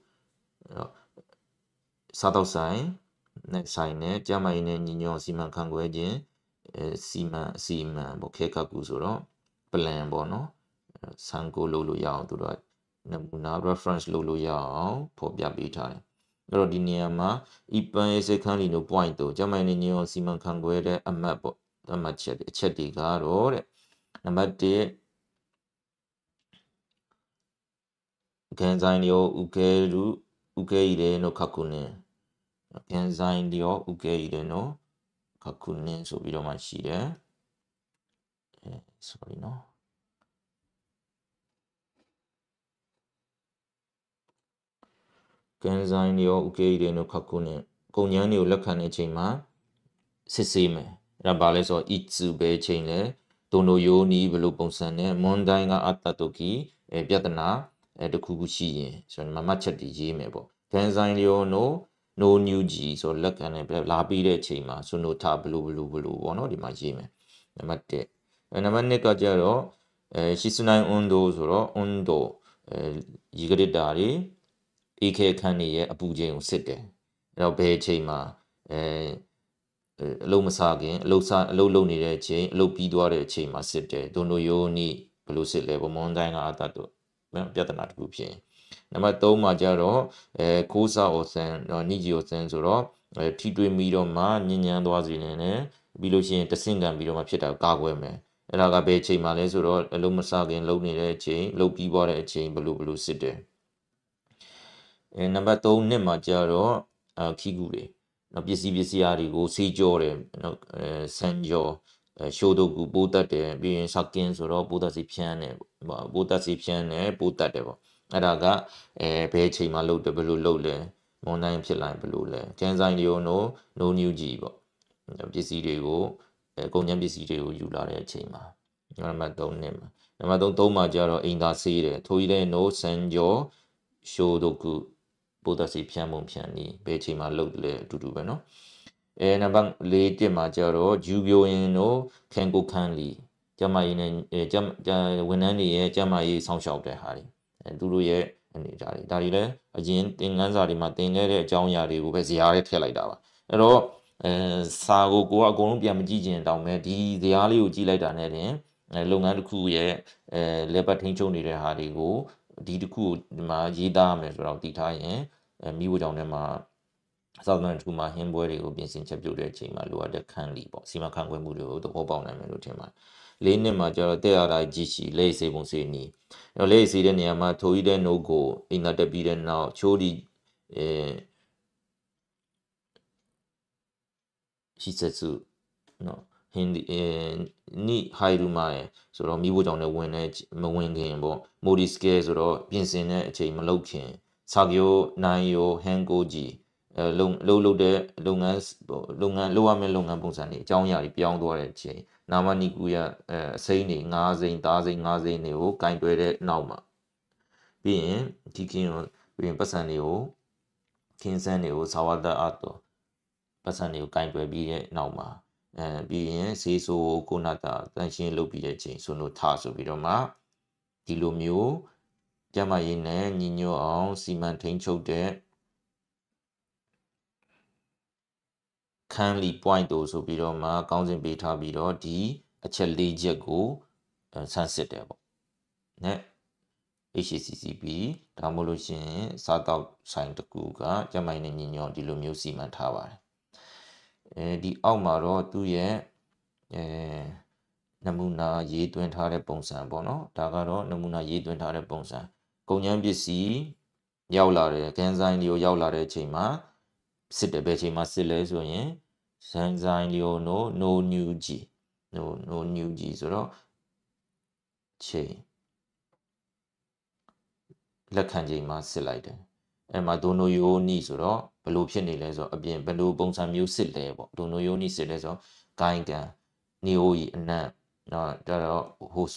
စားတော့ဆိုင်နဲ့ဆိုင်နဲ့ကျန်းမာရေးနဲ့ညီညွတ်စီမံခန့်ခွဲခြင်းစီမံပေါ့ခေတ်ကကူဆိုတော့ plan ပေါ့နော်3လုပ်လို့ရအောင်သူတို့နမူနာ reference လုပ်လို့ရအောင်ဖော်ပြပေးထားတယ်အဲ့တော့ဒီနေရာမှာ一般衛生管理の point တို့ကျန်းမာရေးနဲ့ညီညွတ်စီမံခန့်ခွဲတဲ့အမှတ်ပေါ့အမှတ်ချက်အချက်တွေကတော့တဲ့နံပါတ်1現在に受け入れの確認現在に受け入れの確認ဆိုပြီးတော့မှရှိတယ်sorry နော်現在に受け入れの確認ကုန်ကျန်းတွေကိုလက်ခံတဲ့အချိန်မှာစစ်ဆေးမယ်အဲ့ဒါဘာလဲဆိုတော့ いつပဲချိန်လဲどのようにဘယ်လိုပုံစံနဲ့問題があった時ပြဿနာတခုခုရှိရင်ဆိုတော့မှတ်ချက်တွေရေးမယ်ပေါ့現在にno new g ဆိုလက်ခံနဲ့လာပြီးတဲ့အချိန်မှာဆိုနိုထားဘလို့ပေါ့နော်ဒီမှာရေးမယ်နံပါတ်1နံပါတ်2ကကြတော့室内温度ဆိုတော့温度ရေကရစ်တာတွေအေးခဲခန်းတွေရဲ့အပူချိန်ကိုစစ်တယ်အဲ့တော့ဘယ်အချိန်မှာအလုံးမစားခင်အလုံးလုံးနေတဲ့အချိန်အလုံးပြီးသွားတဲ့အချိန်မှာစစ်တယ်ဒိုနိုယိုနီဘယ်လိုစစ်လဲပေါ့မွန်တိုင်းကအတတ်တို့ပြဿနာတစ်ခုဖြစ်နံပါတ်3မှာကျတော့ခိုးစာအိုဆန်နီဂျီအိုဆန်ဆိုတော့ထိတွေ့ပြီးတော့မှညဉ့်ညမ်းသွားစေနေတယ်ပြီးလို့ရှိရင်တဆင့်ကံပြီးတော့မှဖြစ်တာကာကွယ်မယ်အဲ့ဒါကဘယ်အချိန်မှာလဲဆိုတော့အလုံးမစားခင်လုံးနေတဲ့အချိန်လုံးပြီးသွားတဲ့အချိန်ဘယ်လိုစစ်တယ်နံပါတ်3နှစ်မှာကျတော့ခီကူတွေနော်ပစ္စည်းအားတွေကိုစေးကြောတယ်နော်ဆန်ကြောရှိုးတို့ကူပိုးတတ်တယ်ပြီးရင်စကင်းဆိုတော့ပိုးတတ်စီဖြန်းတယ်ပိုးတတ်စီဖြန်းတယ်ပိုးတတ်တယ်ပေါ့အဲ့ဒါကဘယ်အချိန်မှာလုပ်တယ်ဘယ်လိုလုပ်လဲမွန်တိုင်းဖြစ်လိုက်ဘယ်လိုလဲကျန်းဆိုင်တွေကိုno new ကြီးပေါ့ပစ္စည်းတွေကိုကုန်ကျန်းပစ္စည်းတွေကိုယူလာတဲ့အချိန်မှာနံပါတ်3နှစ်မှာနံပါတ်3မှာကျတော့အိမ်သာဆေးတယ်ထိုးကြီးတဲ့ no ဆန်ကြောရှိုးတို့ကူပိုးတတ်စီဖြန်းပုံဖြန်းနေဘယ်အချိန်မှာလုပ်တယ်အတူတူပဲနော်နံပါတ်4တက်မှာကျတော့ဂျူဘိုရင်တို့ခံကိုခန်းလီကျမကြီးနဲ့ဝန်ထမ်းတွေရဲ့ကျမကြီးစောင့်ရှောက်တဲ့ဟာတွေသူတို့ရဲ့အနေဒါတွေလည်းအရင်သင်ခန်းစာတွေမှာသင်ခဲ့တဲ့အကြောင်းအရာတွေကိုပဲဇာတ်ရဲထည့်လိုက်တာပါအဲ့တော့စာကိုအကုန်လုံးပြန်မကြည့်ချင်တောင်းမဲ့ဒီဇာတ်လေးကိုကြည့်လိုက်တာနဲ့တင်လုပ်ငန်းတစ်ခုရဲ့လက်ပတ်ထိန်းချုပ်နေတဲ့ဟာတွေကိုဒီတစ်ခုဒီမှာရေးသားမယ်ဆိုတော့တည်ထားရင်မိဖို့ကြောင့်လည်းမှာစောင့်နေတစ်ခုမှာဟင်းပွဲတွေကိုပြင်ဆင်ချက်ပြုတ်တဲ့အချိန်မှာလိုအပ်တဲ့ခန်းလီပေါ့စီမံခန့်ခွဲမှုတွေကိုသဘောပေါက်နိုင်မယ်လို့ထင်ပါတယ်၄နှစ်မှာကျတော့တဲ့ရတာကြီးရှိလက်စေပုံစေနီတော့လက်စေတဲ့နေရာမှာထိုးကြီးတဲ့နှုတ်ကိုအိမ်သာတက်ပြီးတဲ့နောက်ချိုးဒီရှိစစုနော်ဟင်းဒီနိဟိုင်ရူမာဆိုတော့မိဖို့ကြောင့်လည်းမဝင်ခင်ပေါ့မိုဒီစကဲဆိုတော့ပြင်ဆင်တဲ့အချိန်မလုပ်ခင်စာကျော်နိုင်ယောဟန်ကိုကြီးလုပ်တဲ့လုပ်ငန်းလုပ်ရမယ့်လုပ်ငန်းပုံစံတွေအကြောင်းအရာတွေပြောင်းသွားတဲ့အချိန်နာမနီကူရအစိမ်းတွေ9စိမ်းသားစိမ်း9စိမ်းတွေကိုကင်တွဲတဲ့နောက်မှာပြီးရင်ဒီကင်းကိုပြီးရင်ပတ်စံတွေကိုခင်းစန်းတွေကိုဇာဝတအတ်တော့ပတ်စံတွေကိုကင်တွဲပြီးတဲ့နောက်မှာပြီးရင်ဈေးဆိုကိုနာတာတန်ရှင်းလုပ်ပြီးတဲ့အချိန်ဆိုလို့ထားဆိုပြီးတော့မှဒီလိုမျိုးကျမရင်းနဲ့ညီညွတ်အောင်စီမံထိန်းချုပ်တဲ့ခန်းလီ point တို့ဆိုပြီးတော့မှကောင်းစဉ်ပေးထားပြီးတော့ဒီအချက်၄ချက်ကိုဆန်းစစ်တယ်ပေါ့နဲ့ HACCP ဒါမှမဟုတ်လို့ရှိရင်စားတောက်ဆိုင်တစ်ခုကကျန်းမာရေးနဲ့ညီညွတ်ဒီလိုမျိုးစီမံထားပါတယ်ဒီအောက်မှာတော့သူ့ရဲ့နမူနာရေးသွင်းထားတဲ့ပုံစံပေါ့နော်ဒါကတော့နမူနာရေးသွင်းထားတဲ့ပုံစံကုန်ကျန်းပစ္စည်းရောက်လာတယ်ကန်ဆိုင်လျိုရောက်လာတဲ့အချိန်မှာစစ်တယ်ဘယ်ချိန်မှာစစ်လဲဆိုရင်ကန်ဆိုင်လျို no new g no new g ဆိုတော့ချိန်လက်ခံချိန်မှာစစ်လိုက်တယ်အဲ့မှာဒိုနိုယိုနီဆိုတော့ဘယ်လိုဖြစ်နေလဲဆိုတော့အပြင်ဘယ်လိုပုံစံမျိုးစစ်လဲပေါ့ဒိုနိုယိုနီစစ်လဲဆိုတော့ဂိုင်းကန်နီယိုကြီးအနက်နော်ဒါတော့ဟို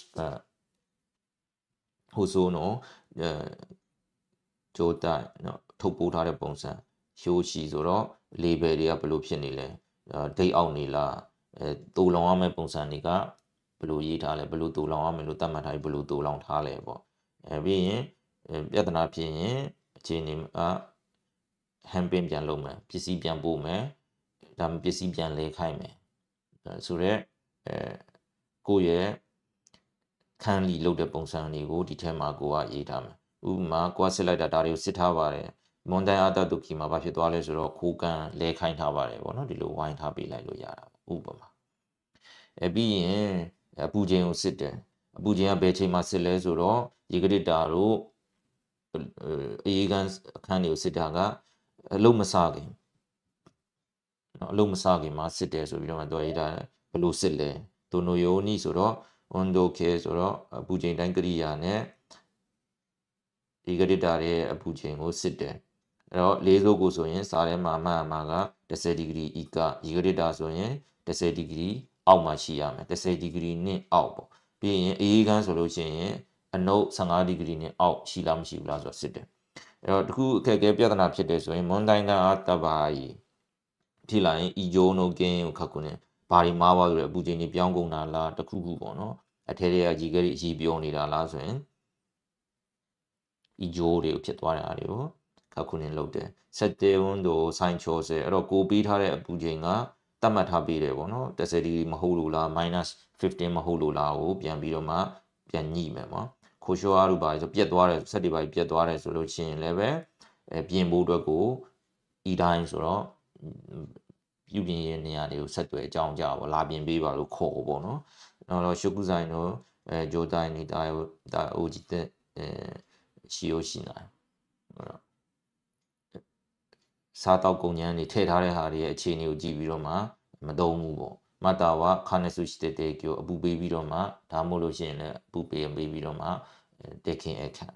ဆိုနော်ဂျိုတိုင်နော်ထုတ်ပိုးထားတဲ့ပုံစံရိုးရှည်ဆိုတော့ label တွေကဘယ်လိုဖြစ်နေလဲဒိတ်အောက်နေလားတူလောင်ရမယ့်ပုံစံတွေကဘယ်လိုရေးထားလဲဘယ်လိုတူလောင်ရမယ်လို့သတ်မှတ်ထားပြီးဘယ်လိုတူလောင်ထားလဲပေါ့ပြီးရင်ပြဿနာဖြစ်ရင်အခြေအနေဟမ်ပင်ပြန်လုပ်မယ်ပစ္စည်းပြန်ပို့မယ်ဒါမှပစ္စည်းပြန်လဲခိုင်းမယ်ဆိုတော့ကိုယ့်ရဲ့ခန်းလီလုပ်တဲ့ပုံစံတွေကိုဒီထဲမှာကိုကရေးထားမယ်ဥပမာကိုကစစ်လိုက်တာဒါတွေကိုစစ်ထားပါတယ်မွန်တိုင်အတတုခီမှာဘာဖြစ်သွားလဲဆိုတော့ခိုးကန်လဲခိုင်းထားပါတယ်ပေါ့နော်ဒီလိုဝိုင်းထားပေးလိုက်လို့ရတာဥပမာပြီးရင်အပူချိန်ကိုစစ်တယ်အပူချိန်ကဘယ်ချိန်မှာစစ်လဲဆိုတော့ရေကရစ်တာတို့အေးကန်အခန်းတွေကိုစစ်တာကအလုံးမစားခင်နော်အလုံးမစားခင်မှာစစ်တယ်ဆိုပြီးတော့မှတော့ရေးတာဘယ်လိုစစ်လဲဒိုနိုယိုနီဆိုတော့Ondo K ဆိုတော့အပူချိန်တိုင်းကရိယာနဲ့ဒီကရစ်တာရဲ့အပူချိန်ကိုစစ်တယ်အဲ့တော့လေးစိုးကိုဆိုရင်စားထဲမှာမှန်မှာက10ဒီဂရီဤကဒီကရစ်တာဆိုရင်10ဒီဂရီအောက်မှာရှိရမယ်10ဒီဂရီနဲ့အောက်ပေါ့ပြီးရင်အေးကန်းဆိုလို့ရှိရင်အနုပ်15ဒီဂရီနဲ့အောက်ရှိလားမရှိဘူးလားဆိုတော့စစ်တယ်အဲ့တော့တခုအခက်အခဲပြဿနာဖြစ်တယ်ဆိုရင်မွန်တိုင်းကတဘာကြီးဖြစ်လာရင်ဤဂျိုနိုကင်းကိုခက်ခုနေဘာတွေမားပါဆိုတဲ့အပူချိန်တွေပြောင်းကုန်တာလားတခုခုပေါ့နော်အထဲတွေကကြီးကလေးအကြီးပြောနေတာလားဆိုရင်ဤဂျိုတွေကိုဖြစ်သွားတဲ့အားတွေကိုခက်ခုနေလုပ်တယ်ဆက်တဲဝန်းတို့ဆိုင်ချောဆဲအဲ့တော့ကိုပေးထားတဲ့အပူချိန်ကတတ်မှတ်ထားပေးတယ်ပေါ့နော်10ဒီဂရီမဟုတ်လို့လား -15 မဟုတ်လို့လားကိုပြန်ပြီးတော့မှပြန်ညှိမယ်ပေါ့ခိုရှိုအားတို့ပါဆိုပြက်သွားတယ်ဆက်တွေပါပြက်သွားတယ်ဆိုလို့ရှိရင်လည်းပဲပြင်ဖို့အတွက်ကိုဤတိုင်းဆိုတော့ပြုပြင်ရနေရာတွေကိုဆက်သွယ်အကြောင်းကြပါလာပြင်ပေးပါလို့ခေါ်ပေါ့နော်တော့ရှုကုဆိုင်တို့ဂျိုတိုင်းနေတာအိုဂျီတဲ့ရှိရရှိနိုင်စားတောက်ကုန်ကျန်းတွေထည့်ထားတဲ့ဟာတွေရဲ့အခြေအနေကိုကြည့်ပြီးတော့မှမသုံးဘူးပေါ့မတာဝခါနဆုရှိတဲ့ကိုအပူပေးပြီးတော့မှဒါမှမဟုတ်လို့ရှိရင်လည်းအပူပေးပြီးတော့မှတက်ခင်အခန့်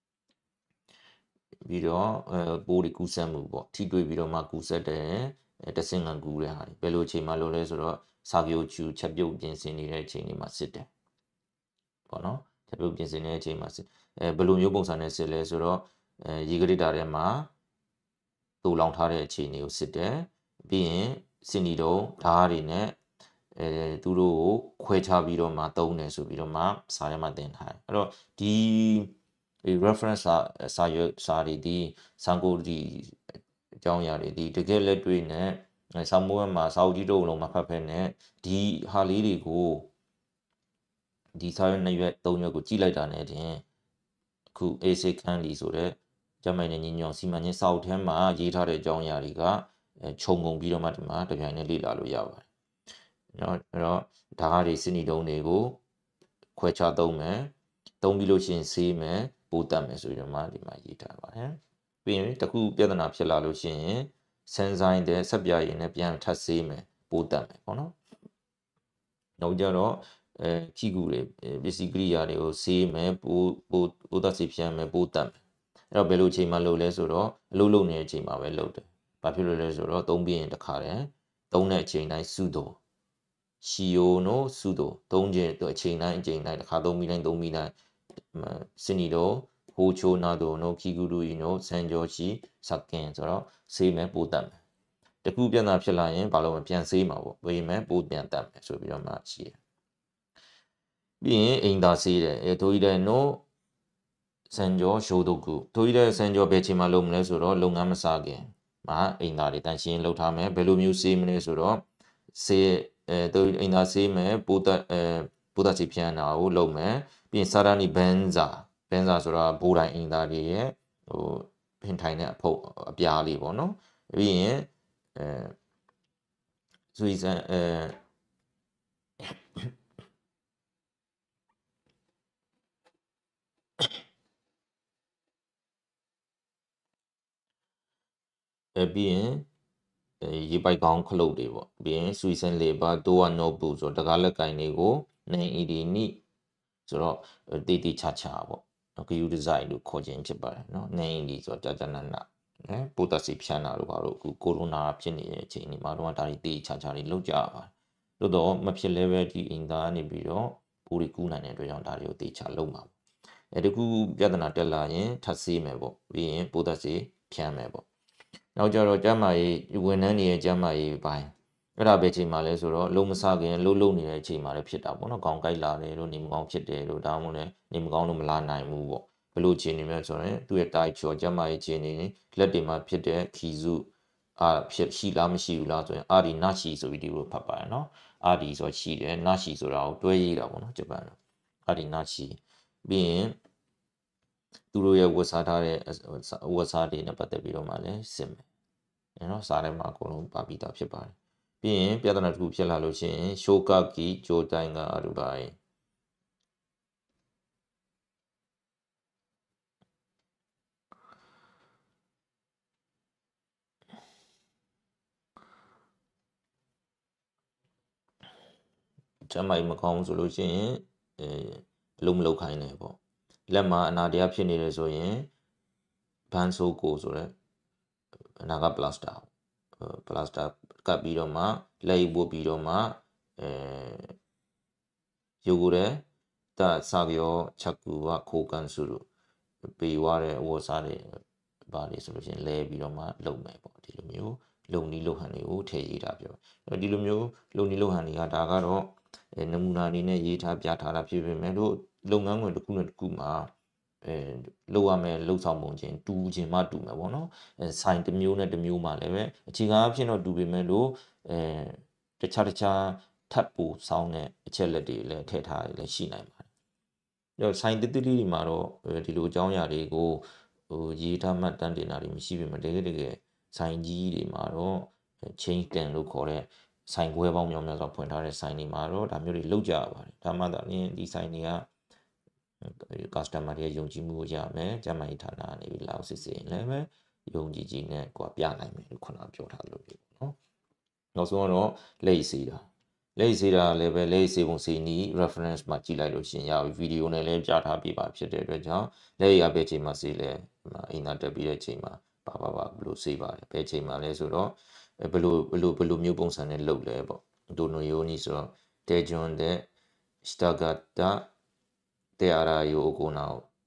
ပြီးတော့ပိုးတွေကူးစက်မှုပေါ့ထိတွေ့ပြီးတော့မှကူးစက်တဲ့တဆင့်ငံကူးတဲ့ဟာတွေဘယ်လိုအချိန်မှလုပ်လဲဆိုတော့စာပြိုချူချက်ပြုတ်ပြင်ဆင်နေတဲ့အချိန်တွေမှာစစ်တယ်ပေါ့နော်ချက်ပြုတ်ပြင်ဆင်နေတဲ့အချိန်မှာစစ်ဘယ်လိုမျိုးပုံစံနဲ့စစ်လဲဆိုတော့ရေကရစ်တာထဲမှာတူလောင်ထားတဲ့အခြေအနေကိုစစ်တယ်ပြီးရင်စင်နီတော့ဓာတ်တွေနဲ့သူတို့ကိုခွဲခြားပြီးတော့မှသုံးတယ်ဆိုပြီးတော့မှစာထဲမှာသင်ထားတယ်အဲ့တော့ဒီ reference စာတွေဒီစံကိုဒီအကြောင်းအရာတွေဒီတကယ်လက်တွေ့နဲ့စာမိုးမှာစာအုပ်ကြီးတို့လုံးမှာဖတ်ဖက်နဲ့ဒီဟာလေးတွေကိုဒီစာရွက်2ရွက်3ရွက်ကိုကြည့်လိုက်တာနဲ့တင်အခု AC ခန်းလီဆိုတဲ့ကျမိုင်နဲ့ညီညွတ်စီမံချင်းစာအုပ်ထဲမှာရေးထားတဲ့အကြောင်းအရာတွေကခြုံငုံပြီးတော့မှဒီမှာတပြိုင်တည်းလေ့လာလို့ရပါတယ်နော်အဲ့တော့ဓာတ်တွေစနီတုံးတွေကိုခွဲခြားသုံးမယ်သုံးပြီးလို့ရှိရင်ဆေးမယ်ပိုးတက်မယ်ဆိုပြီးတော့မှဒီမှာရေးထားပါတယ်ပြီးရင်တခုပြဿနာဖြစ်လာလို့ရှိရင်ဆန်ဆိုင်တဲ့ဆက်ပြရည်နဲ့ပြန်ထပ်ဆေးမယ်ပိုးတက်မယ်ပေါ့နော်နောက်ကြတော့ခီကူတွေပစ္စည်းကိရိယာတွေကိုဆေးမယ်ပိုးသက်ဆေးဖြန်းမယ်ပိုးတက်မယ်အဲ့တော့ဘယ်လိုအချိန်မှလုပ်လဲဆိုတော့အလုပ်လုပ်နေတဲ့အချိန်မှာပဲလုပ်တယ်ဘာဖြစ်လို့လဲဆိုတော့သုံးပြီးရင်တခါတည်းသုံးတဲ့အချိန်တိုင်းစုတော့ရှီယိုနိုစုတော့သုံးချိန်အချိန်တိုင်းတခါသုံးပြီးတိုင်းစနီတော့ဟိုချိုနာတော့နိုခီကူလူီနိုဆန်ဂျောရှိစကင်ဆိုတော့ဆေးမယ်ပိုးတက်မယ်တခုပြန်တာဖြစ်လာရင်ဘာလို့မပြန်ဆေးမှာပေါ့ဝေးမယ်ပိုးပြန်တက်မယ်ဆိုပြီးတော့မှရှိတယ်ပြီးရင်အိမ်သာဆေးတယ်ထိုကြီးတဲ့နိုဆန်ဂျောရှိုးတို့ကူထိုကြီးတဲ့ဆန်ဂျောဘယ်ချိန်မှလုပ်မလဲဆိုတော့လုပ်ငန်းမစခင်မှာအိမ်သာတွေတန်ရှင်းလုပ်ထားမယ်ဘယ်လိုမျိုးဆေးမလဲဆိုတော့ဆေးတို့အိမ်သာဆေးမယ်ပိုးတက်ပိုးသတ်ဆေးဖြန်းတာကိုလုပ်မယ်ပြီးရင်စာရနီဘန်ဇာဆိုတာဘိုးတိုင်းအင်သားတွေရဲ့ဟိုဖင်ထိုင်တဲ့အဖုတ်အပြားလေးပေါ့နော်ပြီးရင်ဆွေးစံပြီးရင်ရေပိုက်ကောင်းခလုတ်တွေပေါ့ပြီးရင်ဆွေးစံလေပါတိုးဝနော့ဘူးဆိုတကားလက်ကင်တွေကိုနိုင်အီဒီနိဆိုတော့တေးတေးချာချာပေါ့နော်ဂယူဒီဇိုင်းလို့ခေါ်ခြင်းဖြစ်ပါတယ်နော်နိုင်အီဒီဆိုတော့ကြာနာနော်ပိုးသတ်ဆေးဖြန်းတာတို့ဘာလို့အခုကိုရိုနာဖြစ်နေတဲ့အချိန်ဒီမှာတော့ဒါတွေတေးချာချာတွေလောက်ကြပါတယ်သို့တော့မဖြစ်လဲပဲဒီအင်သားနေပြီးတော့ပိုးတွေကူးနိုင်တဲ့အတွက်ကြောင့်ဒါတွေကိုတေးချာလုံးပါတခုပြဿနာတက်လာရင်ထပ်ဆေးမယ်ပေါ့ပြီးရင်ပိုးသတ်ဆေးဖြန်းမယ်ပေါ့နောက်ကြတော့ကျန်းမာရေးဝန်ထမ်းတွေရဲ့ကျန်းမာရေးပိုင်းအဲ့ဒါပဲချိန်မှာလဲဆိုတော့လုံးမစားခင်လုံးနေတဲ့အချိန်မှာလည်းဖြစ်တာပေါ့နော်ခေါင်းကိုက်လာတယ်လို့နေမကောင်းဖြစ်တယ်လို့ဒါမှမဟုတ်လည်းနေမကောင်းလို့မလာနိုင်ဘူးပေါ့ဘလို့ခြေနေမြဲဆိုရင်သူ့ရဲ့တိုက်ချောကျန်းမာရေးခြေနေလက်တွေမှာဖြစ်တဲ့ခီစုဖြစ်ရှိလားမရှိဘူးလားဆိုရင်အာဒီနာရှိဆိုပြီးဒီလိုဖတ်ပါတယ်နော်အာဒီဆိုရှိတယ်နာရှိဆိုတာကိုတွဲရေးတာပေါ့နော်ဂျပန်အာဒီနာရှိပြီးရင်သူတို့ရဲ့ဝတ်စားထားတဲ့ဝတ်စားတွေနဲ့ပတ်သက်ပြီးတော့မှလည်းစစ်မယ်နော်စားထဲမှာအကုန်လုံးပါပြီးသားဖြစ်ပါတယ်ပြီးရင်ပြဿနာတစ်ခုဖြစ်လာလို့ရှိရင်ရှိုကကီဂျိုတိုင်ကအရူပိုင်းကျမ်းမာရေးမကောင်းဆိုလို့ရှိရင်လုံးမလုံးခိုင်းတယ်ပေါ့လက်မှာအနာတရားဖြစ်နေတယ်ဆိုရင်ဘန်ဆိုကိုဆိုရဲအနာကပလတ်စတာကပ်ပြီးတော့မှလက်ယူပို့ပြီးတော့မှယူကိုရဲတာစာပြောချက်ကူကခိုကန်စုလို့ပေးသွားတဲ့ဝတ်စားတွေဘာတွေဆိုလို့ရှိရင်လဲပြီးတော့မှလုံမယ်ပေါ့ဒီလိုမျိုးလုံနီးလုံဟန်တွေကိုထည့်ရေးတာပြောဒီလိုမျိုးလုံနီးလုံဟန်တွေကဒါကတော့နမူနာအနေနဲ့ရေးထားပြထားတာဖြစ်ပေမဲ့လို့လုပ်ငန်းခွင်တစ်ခုနဲ့တစ်ခုမှာလုပ်ရမယ်လှုပ်ဆောင်ပုံချင်းတူချင်းမှတူမယ်ပေါ့နော်ဆိုင်တစ်မျိုးနဲ့တစ်မျိုးမှလည်းပဲအခြေခံအဖြစ်တော့တူပေမဲ့လို့တခြားထပ်ပူဆောင်းတဲ့အချက်လက်တွေလည်းထည့်ထားရလည်းရှိနိုင်ပါတယ်ဆိုင်တိတိတွေမှာတော့ဒီလိုအကြောင်းအရာတွေကိုရေးထားမှတ်တမ်းတင်တာတွေမရှိပေမဲ့တကယ်ဆိုင်ကြီးတွေမှာတော့ chain can လို့ခေါ်တဲ့ဆိုင်ခွဲပေါင်းများများစွာဖွင့်ထားတဲ့ဆိုင်တွေမှာတော့ဒါမျိုးတွေလောက်ကြပါတယ်ဒါမှသာလျှင်ဒီဆိုင်တွေက customer တွေယုံကြည်မှုကိုရမယ်ကျန်းမာရေးဌာနကနေပြီးလောက်စစ်စစ်လည်းပဲယုံကြည်ခြင်းနဲ့ကိုပြနိုင်မယ်လို့ခုနပြောထားလို့ပြီပေါ့နော်နောက်ဆုံးတော့လက်စီတာလည်းပဲလက်စီပုံစီနီး reference မှာကြည့်လိုက်လို့ရှင်ရပြီဗီဒီယိုနဲ့လည်းပြထားပြပါဖြစ်တဲ့အတွက်ကြောင့်လက်ရပဲချိန်မှာစီလဲအိမ်သာတက်ပြီးတဲ့ချိန်မှာပါဘလို့စီပါတယ်ဘယ်ချိန်မှာလဲဆိုတော့ဘလို့မျိုးပုံစံနဲ့လုပ်လဲပေါ့ဒိုနိုယိုနီဆိုတော့တေဂျွန်တဲ့စတာဂတ်တာတေအာရာယိုကိုနာ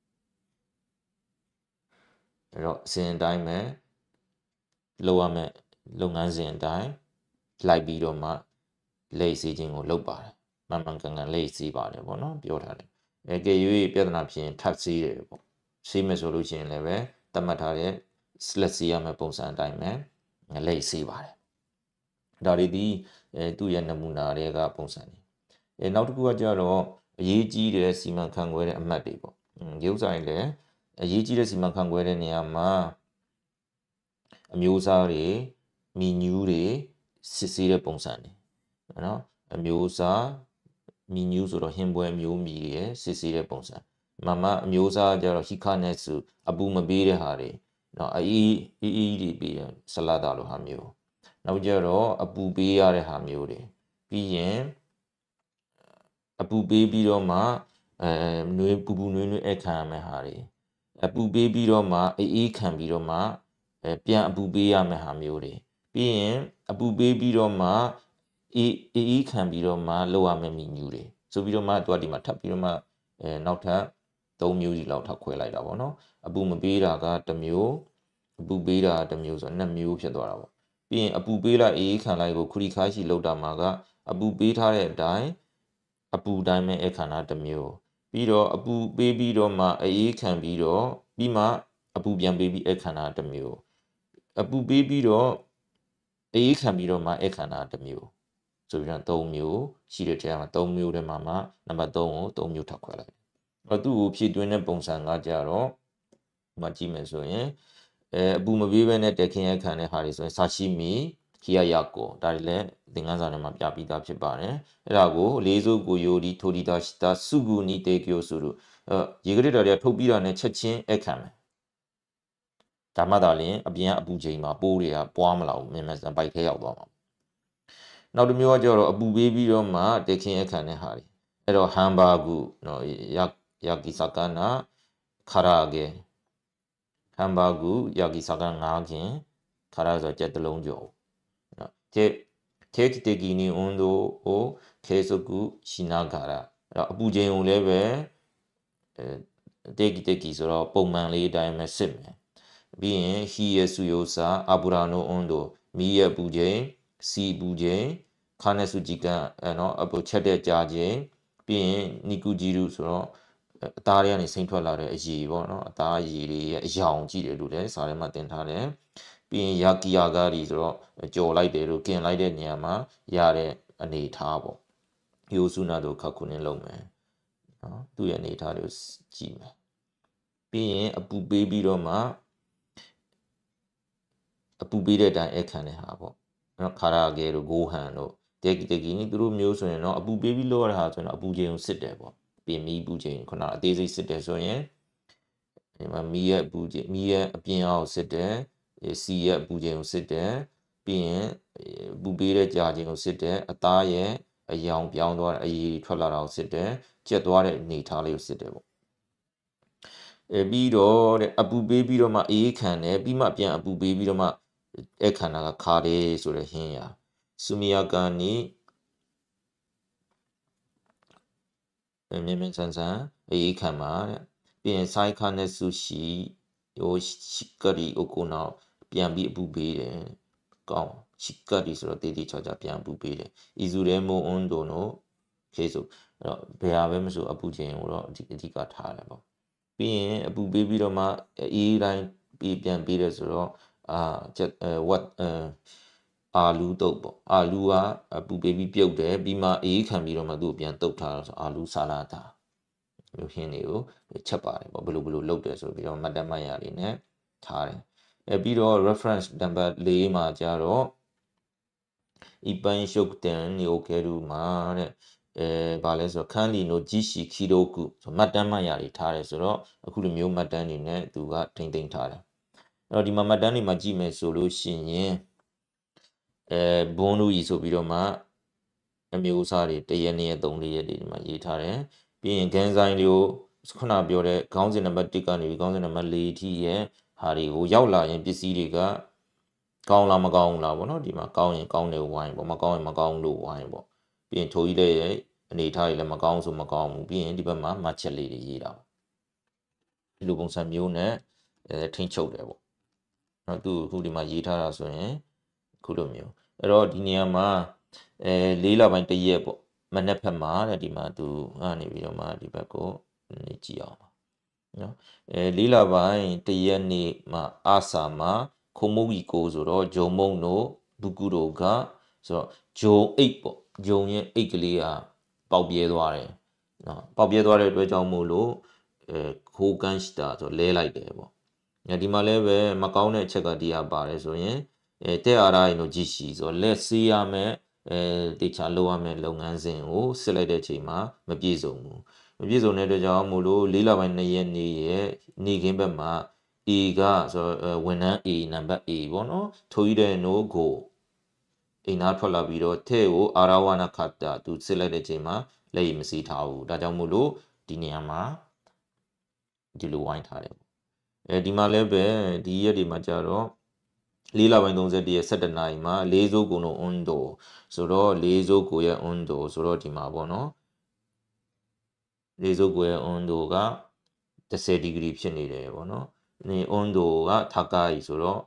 အဲ့တော့အစဉ်အတိုင်းပဲလုပ်ရမယ်လုပ်ငန်းစဉ်အတိုင်းလိုက်ပြီးတော့မှလက်စီခြင်းကိုလုပ်ပါတယ်မှန်ကန်လက်စီပါတယ်ပေါ့နော်ပြောထားတယ်ကဲ၍ပြဿနာဖြစ်ရင်ထပ်စီးတယ်ပေါ့စီးမယ်ဆိုလို့ရှိရင်လည်းပဲတတ်မှတ်ထားတဲ့ select စီးရမယ့်ပုံစံအတိုင်းပဲလက်စီးပါတယ်ဒါတွေဒီသူ့ရဲ့နမူနာတွေကပုံစံတွေနောက်တစ်ခုကကြတော့အရေးကြီးတဲ့စီမံခန့်ခွဲတဲ့အမှတ်တွေပေါ့ဒီဥစ္စာတွေလည်းအရေးကြီးတဲ့စီမံခန့်ခွဲတဲ့နေရာမှာအမျိုးအစားတွေမီနူးတွေစစ်ဆေးတဲ့ပုံစံတွေနော်အမျိုးအစားမီနူးဆိုတော့ဟင်းပွဲမျိုးမီတွေစစ်ဆေးတဲ့ပုံစံမအမျိုးအစားကြတော့ဟီခါနက်စုအပူမပေးတဲ့ဟာတွေနော်အေးတွေပြီးတယ်ဆလာဒါလိုဟာမျိုးနောက်ကြတော့အပူပေးရတဲ့ဟာမျိုးတွေပြီးရင်အပူပေးပြီးတော့မှနွေးပူနွေးအခမ်းရမယ့်ဟာတွေအပူပေးပြီးတော့မှအေးခံပြီးတော့မှပြန်အပူပေးရမယ့်ဟာမျိုးတွေပြီးရင်အပူပေးပြီးတော့မှအေးခံပြီးတော့မှလောက်ရမယ့်မီနူးတွေဆိုပြီးတော့မှသူကဒီမှာထပ်ပြီးတော့မှနောက်ထပ်3မျိုးစီလောက်ထပ်ခွဲလိုက်တာပေါ့နော်အပူမပေးတာက1မျိုးအပူပေးတာ1မျိုးဆိုတော့2မျိုးဖြစ်သွားတာပေါ့ပြီးရင်အပူပေးလိုက်အေးခံလိုက်ကိုခရီခါရှိလောက်တာမှာကအပူပေးထားတဲ့အတိုင်းအပူတိုင်းမဲ့အခမ်းအနာ1မျိုးပြီးတော့အပူပေးပြီးတော့မှအေးခံပြီးတော့ပြီးမှအပူပြန်ပေးပြီးအခမ်းအနာ1မျိုးအပူပေးပြီးတော့အေးခံပြီးတော့မှအခမ်းအနာ1မျိုးဆိုပြီးတော့3မျိုးရှိတဲ့ထဲမှာ3မျိုးထဲမှာမှနံပါတ်3ကို3မျိုးထောက်ခွဲလိုက်သူ့ကိုဖြည့်သွင်းတဲ့ပုံစံကကြတော့မကြည့်မယ်ဆိုရင်အပူမပေးဘဲနဲ့တက်ခင်းရခံတဲ့ဟာတွေဆိုရင်ဆာရှိမီခီယာယာကိုဒါတွေလည်းသင်ခန်းစာထဲမှာပြပြီးသားဖြစ်ပါတယ်အဲ့ဒါကိုလေးစုကိုယိုဒီထိုဒီတာရှိတာစုကူနီတေကီယိုဆိုလို့ရေကရစ်တော်တွေကထုတ်ပြီးတာနဲ့ချက်ချင်းအခမ်းမယ်ဒါမှသာလျှင်အပြင်ကအပူချိန်မှာပိုးတွေကပွားမလာဘူးမြန်မြန်ဆန်ပိုက်ခဲရောက်သွားမှာနောက်တစ်မျိုးကကျတော့အပူပေးပြီးတော့မှတက်ခင်းအခမ်းတဲ့ဟာတွေအဲ့တော့ဟမ်ဘာဂူနော်ယာကီဆာကနာခရာဂေဟမ်ဘာဂူယာကီဆာကနာငါးခင်ခရာဆိုကြက်တလုံးကျော်နော်တေကီတေကီနီအွန်ဒိုဟိုခေဆုကုရှိနာဂါရာအဲ့တော့အပူချိန်ကိုလည်းပဲတေကီတေကီဆိုတော့ပုံမှန်လေးအတိုင်းပဲစစ်မယ်ပြီးရင်ဟီယဆူယိုဆာအဘူရာနိုအွန်ဒိုမီရဲ့ပူချိန်စီပူချိန်ခါနဆူဂျီကန်နော်အပူချက်တဲ့ကြာချိန်ပြီးရင်နီကူဂျီရူဆိုတော့အသားတွေကနေစိမ့်ထွက်လာတဲ့အရည်ပေါ့နော်အသားအရည်တွေရဲ့အယောင်ကြည့်တယ်လို့လည်းစာထဲမှာတင်ထားတယ်ပြီးရင်ယာကီယာဂါရီဆိုတော့ကြော်လိုက်တယ်လို့กินလိုက်တဲ့နေရာမှာရတဲ့အနေထားပေါ့ယိုဆူနာတို့ခက်ခုနေလုံးမယ်နော်သူ့ရဲ့အနေထားတွေကိုကြည့်မယ်ပြီးရင်အပူပေးပြီးတော့မှအပူပေးတဲ့အတိုင်းအခမ်းတဲ့ဟာပေါ့နော်ခါရာဂေတို့ဂိုဟန်တို့တေကီတေကီနီသူတို့မျိုးဆိုရင်တော့အပူပေးပြီးလောက်ရတဲ့ဟာဆိုရင်တော့အပူချိန်ကိုစစ်တယ်ပေါ့ပြင်မီပူချိန်ခုနအသေးစိတ်စစ်တယ်ဆိုရင်ဒီမှာမီရဲ့ပူချိန်မီရဲ့အပြင်အောက်စစ်တယ်စီရဲ့ပူချိန်ကိုစစ်တယ်ပြီးရင်ပူပေးတဲ့ကြာချိန်ကိုစစ်တယ်အသားရဲ့အယောင်ပြောင်းသွားတဲ့အရည်ထွက်လာတာကိုစစ်တယ်ကျက်သွားတဲ့အနေထားလေးကိုစစ်တယ်ပေါ့ပြီးတော့တဲ့အပူပေးပြီးတော့မှအေးခံတယ်ပြီးမှပြန်အပူပေးပြီးတော့မှအခန္ဓာကခါတယ်ဆိုတဲ့ဟင်းရဆူမီယာကန်နီမြင်မြင်ဆန်းဆန်းအေးခံပါတဲ့ပြီးရင်ဆိုင်ခါနဲ့ဆူရှိဟိုရှိကရီအိုကိုနောက်ပြန်ပြီးအပူပေးတယ်ကောင်းရှိကရီဆိုတော့တေးသေးချာချာပြန်အပူပေးတယ်အီဇူရဲမိုအွန်ဒိုနိုခေဆိုအဲ့တော့ဘယ်ဟာပဲမဆိုအပူချိန်ကိုတော့အဓိကထားတယ်ပေါ့ပြီးရင်အပူပေးပြီးတော့မှအေးတိုင်းပြန်ပေးတယ်ဆိုတော့အာလူတုတ်ပေါ့အာလူကအပူပေးပြီးပြုတ်တယ်ပြီးမှအေးခံပြီးတော့မှသူ့ပြန်တုတ်ထားတော့ဆိုအာလူဆာလာတာမျိုးဟင်းတွေကိုချက်ပါတယ်ပေါ့ဘယ်လိုလုပ်တယ်ဆိုပြီးတော့မှတ်တမ်းမှတ်ရလေးနဲ့ထားတယ်ပြီးတော့ reference number 4မှာကျတော့ ipan shokten nyokeru မှာတဲ့ဘာလဲဆိုတော့ခန်းလီနိုဂျီရှီခီရိုကုဆိုမှတ်တမ်းမှတ်ရလေးထားတယ်ဆိုတော့အခုလိုမျိုးမှတ်တမ်းတွေနဲ့သူကထိမ့်ထားတယ်အဲ့တော့ဒီမှာမှတ်တမ်းတွေမှာကြည့်မယ်ဆိုလို့ရှိရင်ဘွန်းလူကြီးဆိုပြီးတော့မှအမျိုးအစားတွေ1ရက်2ရက်3 4ရက်တွေဒီမှာရေးထားတယ်ပြီးရင်ဂန်ဆိုင်လေးကိုခုနပြောတဲ့ခေါင်းစဉ်နံပါတ်1ကနေပြီးခေါင်းစဉ်နံပါတ်4အထိရဲ့ဟာတွေကိုရောက်လာရင်ပစ္စည်းတွေကကောင်းလားမကောင်းဘူးလားပေါ့နော်ဒီမှာကောင်းရင်ကောင်းတယ်ဝိုင်းပေါ့မကောင်းရင်မကောင်းလို့ဝိုင်းပေါ့ပြီးရင်ထိုးကြီးလေးရဲ့အနေထားတွေလည်းမကောင်းဆိုမကောင်းဘူးပြီးရင်ဒီဘက်မှာမှတ်ချက်လေးတွေရေးတာပေါ့ဒီလိုပုံစံမျိုးနဲ့ထိန်းချုပ်တယ်ပေါ့နော်သူအခုဒီမှာရေးထားတာဆိုရင်ခုလိုမျိုးအဲ့တော့ဒီနေရာမှာ၄လပိုင်း1ရက်ပေါ့မနေ့ဖက်မှာတဲ့ဒီမှာသူကနေပြီးတော့မှဒီဘက်ကိုကြည့်အောင်နော်၄လပိုင်း1ရက်နေ့မှာအာဆာမှာခုံမုတ်ကြီးကိုဆိုတော့ဂျုံမုံတို့ဘူကူတို့ကဆိုတော့ဂျုံအိတ်ပေါ့ဂျုံရဲ့အိတ်ကလေးကပေါက်ပြဲသွားတယ်နော်ပေါက်ပြဲသွားတဲ့အတွက်ကြောင့်မို့လို့ခိုးကန်းရှိတာဆိုလဲလိုက်တယ်ပေါ့ဒီမှာလည်းပဲမကောင်းတဲ့အချက်ကဒီကပါတယ်ဆိုရင်တဲ့အားရရင်တို့ကြည့်ရှိဆိုလက်ဆေးရမယ်တေချာလုပ်ရမယ်လုပ်ငန်းစဉ်ကိုစစ်လိုက်တဲ့အချိန်မှာမပြည့်စုံဘူးမပြည့်စုံတဲ့အတွက်ကြောင့်မို့လို့၄လပိုင်း2ရက်နေ့ရဲ့နေခင်းဘက်မှာ A ကဆိုဝန်ထမ်း A နံပါတ် A ပေါ့နော်ထိုးရတဲ့ no go အိမ်သားထွက်လာပြီးတော့ထဲ့ကိုအာရဝနာခတာသူစစ်လိုက်တဲ့အချိန်မှာလက်ရည်မစီးထားဘူးဒါကြောင့်မို့လို့ဒီနေရာမှာဒီလိုဝိုင်းထားတယ်ဒီမှာလည်းပဲဒီရက်တွေမှာကြတော့၄လပိုင်း31ရက်17နာရီမှာ၄စိုးကိုの温度ဆိုတော့၄စိုးကိုရဲ့温度ဆိုတော့ဒီမှာပေါ့နော်၄စိုးကိုရဲ့温度က10ဒီဂရီဖြစ်နေတယ်ပေါ့နော်နေ温度က高いဆိုတော့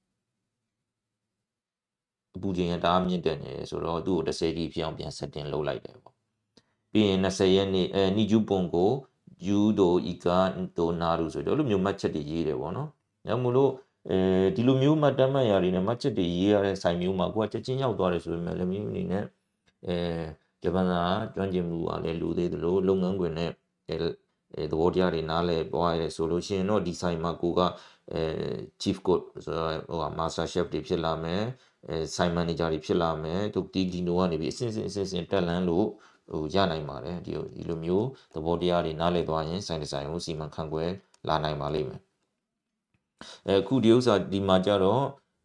အပူချိန်ကတအားမြင့်တက်နေတယ်ဆိုတော့သူ့ကို10ဒီဖြစ်အောင်ပြန် setting လုပ်လိုက်တယ်ပေါ့ပြီးရင်20ရက်နေ့နီဂျူပွန်ကိုယူဒိုအီကာဒိုနာရူဆိုတော့လိုမျိုးမှတ်ချက်တွေရေးတယ်ပေါ့နော်။ဒါမှမဟုတ်ဒီလိုမျိုးမှတ်တမ်းမှတ်ရာတွေနဲ့မှတ်ချက်တွေရေးရတဲ့ဆိုင်မျိုးမှာကိုကချက်ချင်းရောက်သွားတယ်ဆိုပေမဲ့လည်းမျိုးအနေနဲ့ဂျပန်စာကျွမ်းကျင်မှုကလည်းလူသေးသလိုလုပ်ငန်းခွင်နဲ့သဘောတရားတွေနားလည်ပွားရဲဆိုလို့ရှိရင်တော့ဒီဆိုင်မှာကိုကchief cook ဆိုတော့master chef တွေဖြစ်လာမယ်ဆိုင် manager တွေဖြစ်လာမယ်ဒီနိုကနေပြီးအစဉ်တက်လန်းလို့ရနိုင်ပါတယ်ဒီလိုမျိုးသဘောတရားတွေနားလည်သွားရင်ဆိုင်ကိုစီမံခန့်ခွဲလာနိုင်ပါလိမ့်မယ်အခုဒီဥစ္စာဒီမှာကြတော့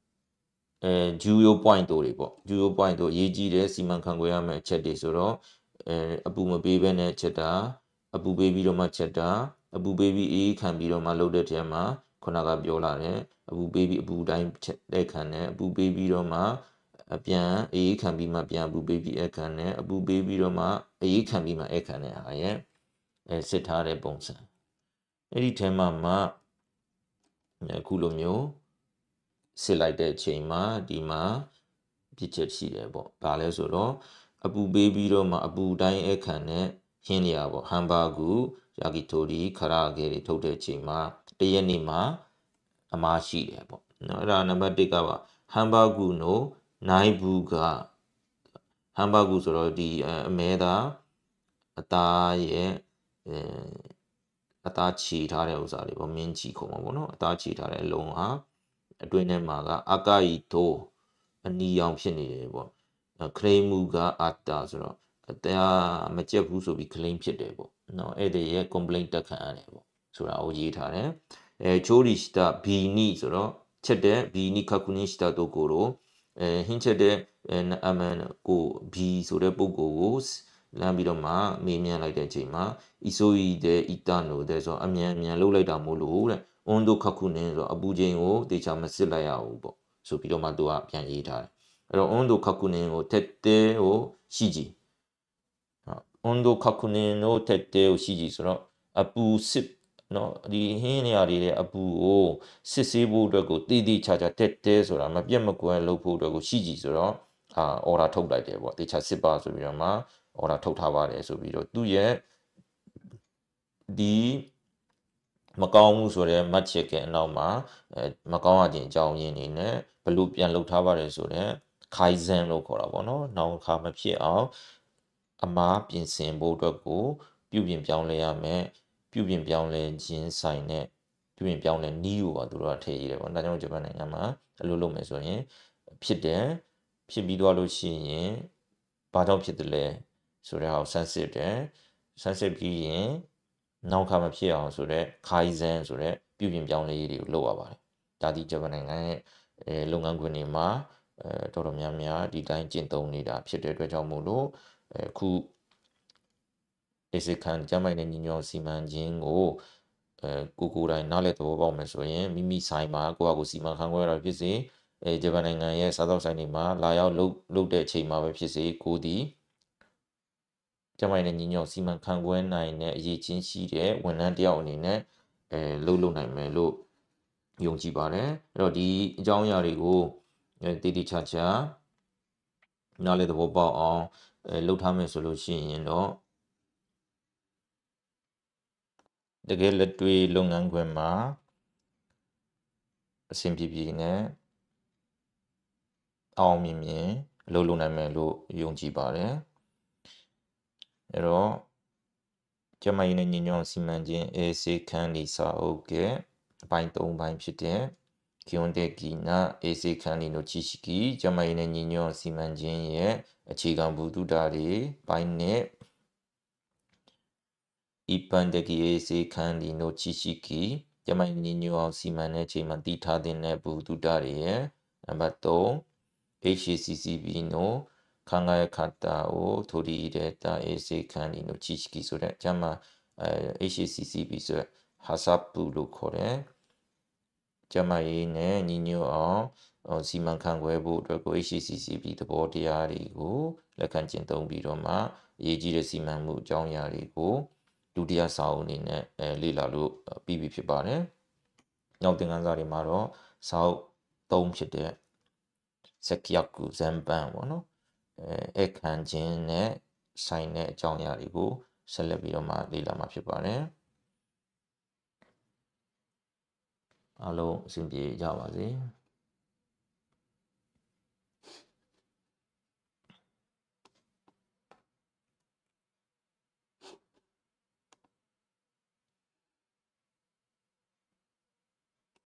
juyo point တို့တွေပေါ့ juyo point တို့အရေးကြီးတယ်စီမံခန့်ခွဲရမယ့်အချက်တွေဆိုတော့အပူမပေးဘဲနဲ့ချက်တာအပူပေးပြီးတော့မှချက်တာအပူပေးပြီးအေးခံပြီးတော့မှလုပ်တဲ့ထဲမှာခုနကပြောလာတယ်အပူပေးပြီးအပူတိုင်းချက်တဲ့ခံတယ်အပူပေးပြီးတော့မှပြန်အေးခံပြီးမှပြန်အပူပေးပြီးအခန်းနဲ့အပူပေးပြီးတော့မှအေးခံပြီးမှအခန်းနဲ့ဟာရဲ့စစ်ထားတဲ့ပုံစံအဲ့ဒီထဲမှာမှအခုလိုမျိုးစစ်လိုက်တဲ့အချိန်မှာဒီမှာပြစ်ချက်ရှိတယ်ပေါ့ဒါလဲဆိုတော့အပူပေးပြီးတော့မှအပူတိုင်းအခန်းနဲ့ဟင်းနေရပေါ့ဟမ်ဘာဂူယာကီတိုရီခရာဂေတွေထုတ်တဲ့အချိန်မှာတရက်နေ့မှာအမားရှိတယ်ပေါ့နော်အဲ့ဒါနံပါတ်1ကပါဟမ်ဘာဂူနိုနိုင်ဘူးကဟမ်ဘာဂူဆိုတော့ဒီအမဲသားအသားရဲ့အသားချီထားတဲ့ဥစ္စာတွေပေါ့မင်းချီခုံမှာပေါ့နော်အသားချီထားတဲ့အလုံးဟာအတွင်းထဲမှာကအကာယီတိုအနီရောင်ဖြစ်နေတယ်ပေါ့ခရိမှုကအတာဆိုတော့အတရားမကြက်ဘူးဆိုပြီးခလိန်ဖြစ်တယ်ပေါ့နော်အဲ့ဒီရဲ့ complaint တက်ခံရတယ်ပေါ့ဆိုတာကိုရေးထားတယ်ချိုးရီစတာဘီနီဆိုတော့ချက်တဲ့ဘီနီခကူနီစတာတို့ကိုတော့ဟင်းချက်တဲ့အမန်ကိုဘီဆိုတဲ့ပုံကိုလမ်းပြီးတော့မှမေးမြန်းလိုက်တဲ့အချိန်မှာအီဆိုအီတဲ့အီတာနိုတဲ့ဆိုအမြန်လှုပ်လိုက်တာမို့လို့တဲ့အွန်ဒိုခကူနင်းဆိုအပူချိန်ကိုတေချာမစစ်လိုက်ရဘူးပေါ့ဆိုပြီးတော့မှသူကပြန်ရေးထားတယ်အဲ့တော့အွန်ဒိုခကူနင်းကိုတက်တဲကိုရှိကြည့်အွန်ဒိုခကူနင်းကိုတက်တဲကိုရှိကြည့်ဆိုတော့အပူစစ်နော်ဒီဟင်းနေရာတွေရဲ့အပူကိုစစ်ဆေးဖို့အတွက်ကိုတိတိကျကျတက်တဲဆိုတာမပြတ်မကွက်လုပ်ဖို့အတွက်ကိုရှိကြည့်ဆိုတော့အော်ဒါထုတ်လိုက်တယ်ပေါ့တေချာစစ်ပါဆိုပြီးတော့မှအော်ဒါထုတ်ထားပါတယ်ဆိုပြီးတော့သူ့ရဲ့ဒီမကောင်းမှုဆိုတဲ့မှတ်ချက်ကအနောက်မှာမကောင်းခြင်းအကြောင်းရင်းနေနဲ့ဘလို့ပြန်လုပ်ထားပါတယ်ဆိုတော့ခိုင်ဇန်လို့ခေါ်တာပေါ့နော်နောက်ခါမဖြစ်အောင်အမားပြင်ဆင်ဖို့အတွက်ကိုပြုပြင်ပြောင်းလဲရမယ်ပြုပြင်ပြောင်းလဲခြင်းဆိုင်နဲ့ပြုပြင်ပြောင်းလဲနီးကိုပါသူတို့ကထည့်ရတယ်ပေါ့ဒါကြောင့်ဂျပန်နိုင်ငံမှာအလုပ်လုပ်မယ်ဆိုရင်ဖြစ်တယ်ဖြစ်ပြီးသွားလို့ရှိရင်ဘာကြောင့်ဖြစ်တယ်လဲဆိုတဲ့ဟာကိုဆန်းစစ်တယ်ဆန်းစစ်ပြီးရင်နောက်ခါမဖြစ်အောင်ဆိုတော့ခိုင်ဇန်ဆိုတဲ့ပြုပြင်ပြောင်းလဲရေးတွေကိုလုပ်ရပါတယ်ဒါဒီဂျပန်နိုင်ငံရဲ့လုပ်ငန်းခွင်တွေမှာတော်တော်များများဒီတိုင်းကျင့်သုံးနေတာဖြစ်တဲ့အတွက်ကြောင့်မို့လို့အခုအေစကန်ကျမိုင်းနဲ့ညီညွတ်စီမံခြင်းကိုကိုတိုင်းနားလည်သဘောပေါက်မယ်ဆိုရင်မိမိဆိုင်မှာကိုယ့်အကူစီမံခန့်ခွဲရတာဖြစ်စေဂျပန်နိုင်ငံရဲ့စားသောက်ဆိုင်တွေမှာလာရောက်လုပ်တဲ့အချိန်မှာပဲဖြစ်စေကိုဒီကျမိုင်းနဲ့ညီညွတ်စီမံခန့်ခွဲနိုင်တဲ့အရေးချင်းရှိတဲ့ဝန်ထမ်းတယောက်အနေနဲ့လုပ်နိုင်မယ်လို့ယုံကြည်ပါတယ်အဲ့တော့ဒီအကြောင်းအရာတွေကိုတည်တည်ချာချာနားလည်သဘောပေါက်အောင်လုပ်ထားမယ်ဆိုလို့ရှိရင်တော့တကယ်လက်တွေ့လုပ်ငန်းခွင်မှာအဆင်ပြေပြေနဲ့အောင်မြင်မြင်အလုပ်လုပ်နိုင်မယ်လို့ယုံကြည်ပါတယ်အဲ့တော့ကျမကြီးနဲ့ညီညွတ်စီမံခြင်းအေစေခန်းဒီစာအုပ်ကအပိုင်း3ပိုင်းဖြစ်တဲ့基本的な衛生管理の知識、ကျမကြီးနဲ့ညီညွတ်စီမံခြင်းရဲ့အခြေခံဗဟုသုတတွေပိုင်းနဲ့一般的衛生管理の知識、ကျမကြီးညီညွတ်အောင်စီမံတဲ့အချိန်မှာတည်ထားတဲ့ဗဟုသုတတွေရဲ့နံပါတ်3 HACCP の考え方を取り入れた衛生管理の知識ဆိုတဲ့ကျမHACCP ဆိုတဲ့ဟာဆပ်ပူလို့ခေါ်တယ်ကျမရေးနဲ့ညီညွတ်အောင်စီမံခန့်ခွဲဖို့အတွက်ကို HACCP သဘောတရားတွေကိုလက်ခံကျင့်သုံးပြီးတော့မှအရေးကြီးတဲ့စီမံမှုအကြောင်းအရာတွေကိုဒုတိယစာအုပ်အနေနဲ့လေ့လာလို့ပြီးပြီဖြစ်ပါတယ်။နောက်သင်ခန်းစာတွေမှာတော့စာအုပ်3ဖြစ်တဲ့စက်ကယကုဇမ်ပန်ပေါ့နော်။အခန်းချင်းနဲ့ဆိုင်တဲ့အကြောင်းအရာတွေကိုဆက်လက်ပြီးတော့မှလေ့လာမှာဖြစ်ပါတယ်။အားလုံးအဆင်ပြေကြပါစေ။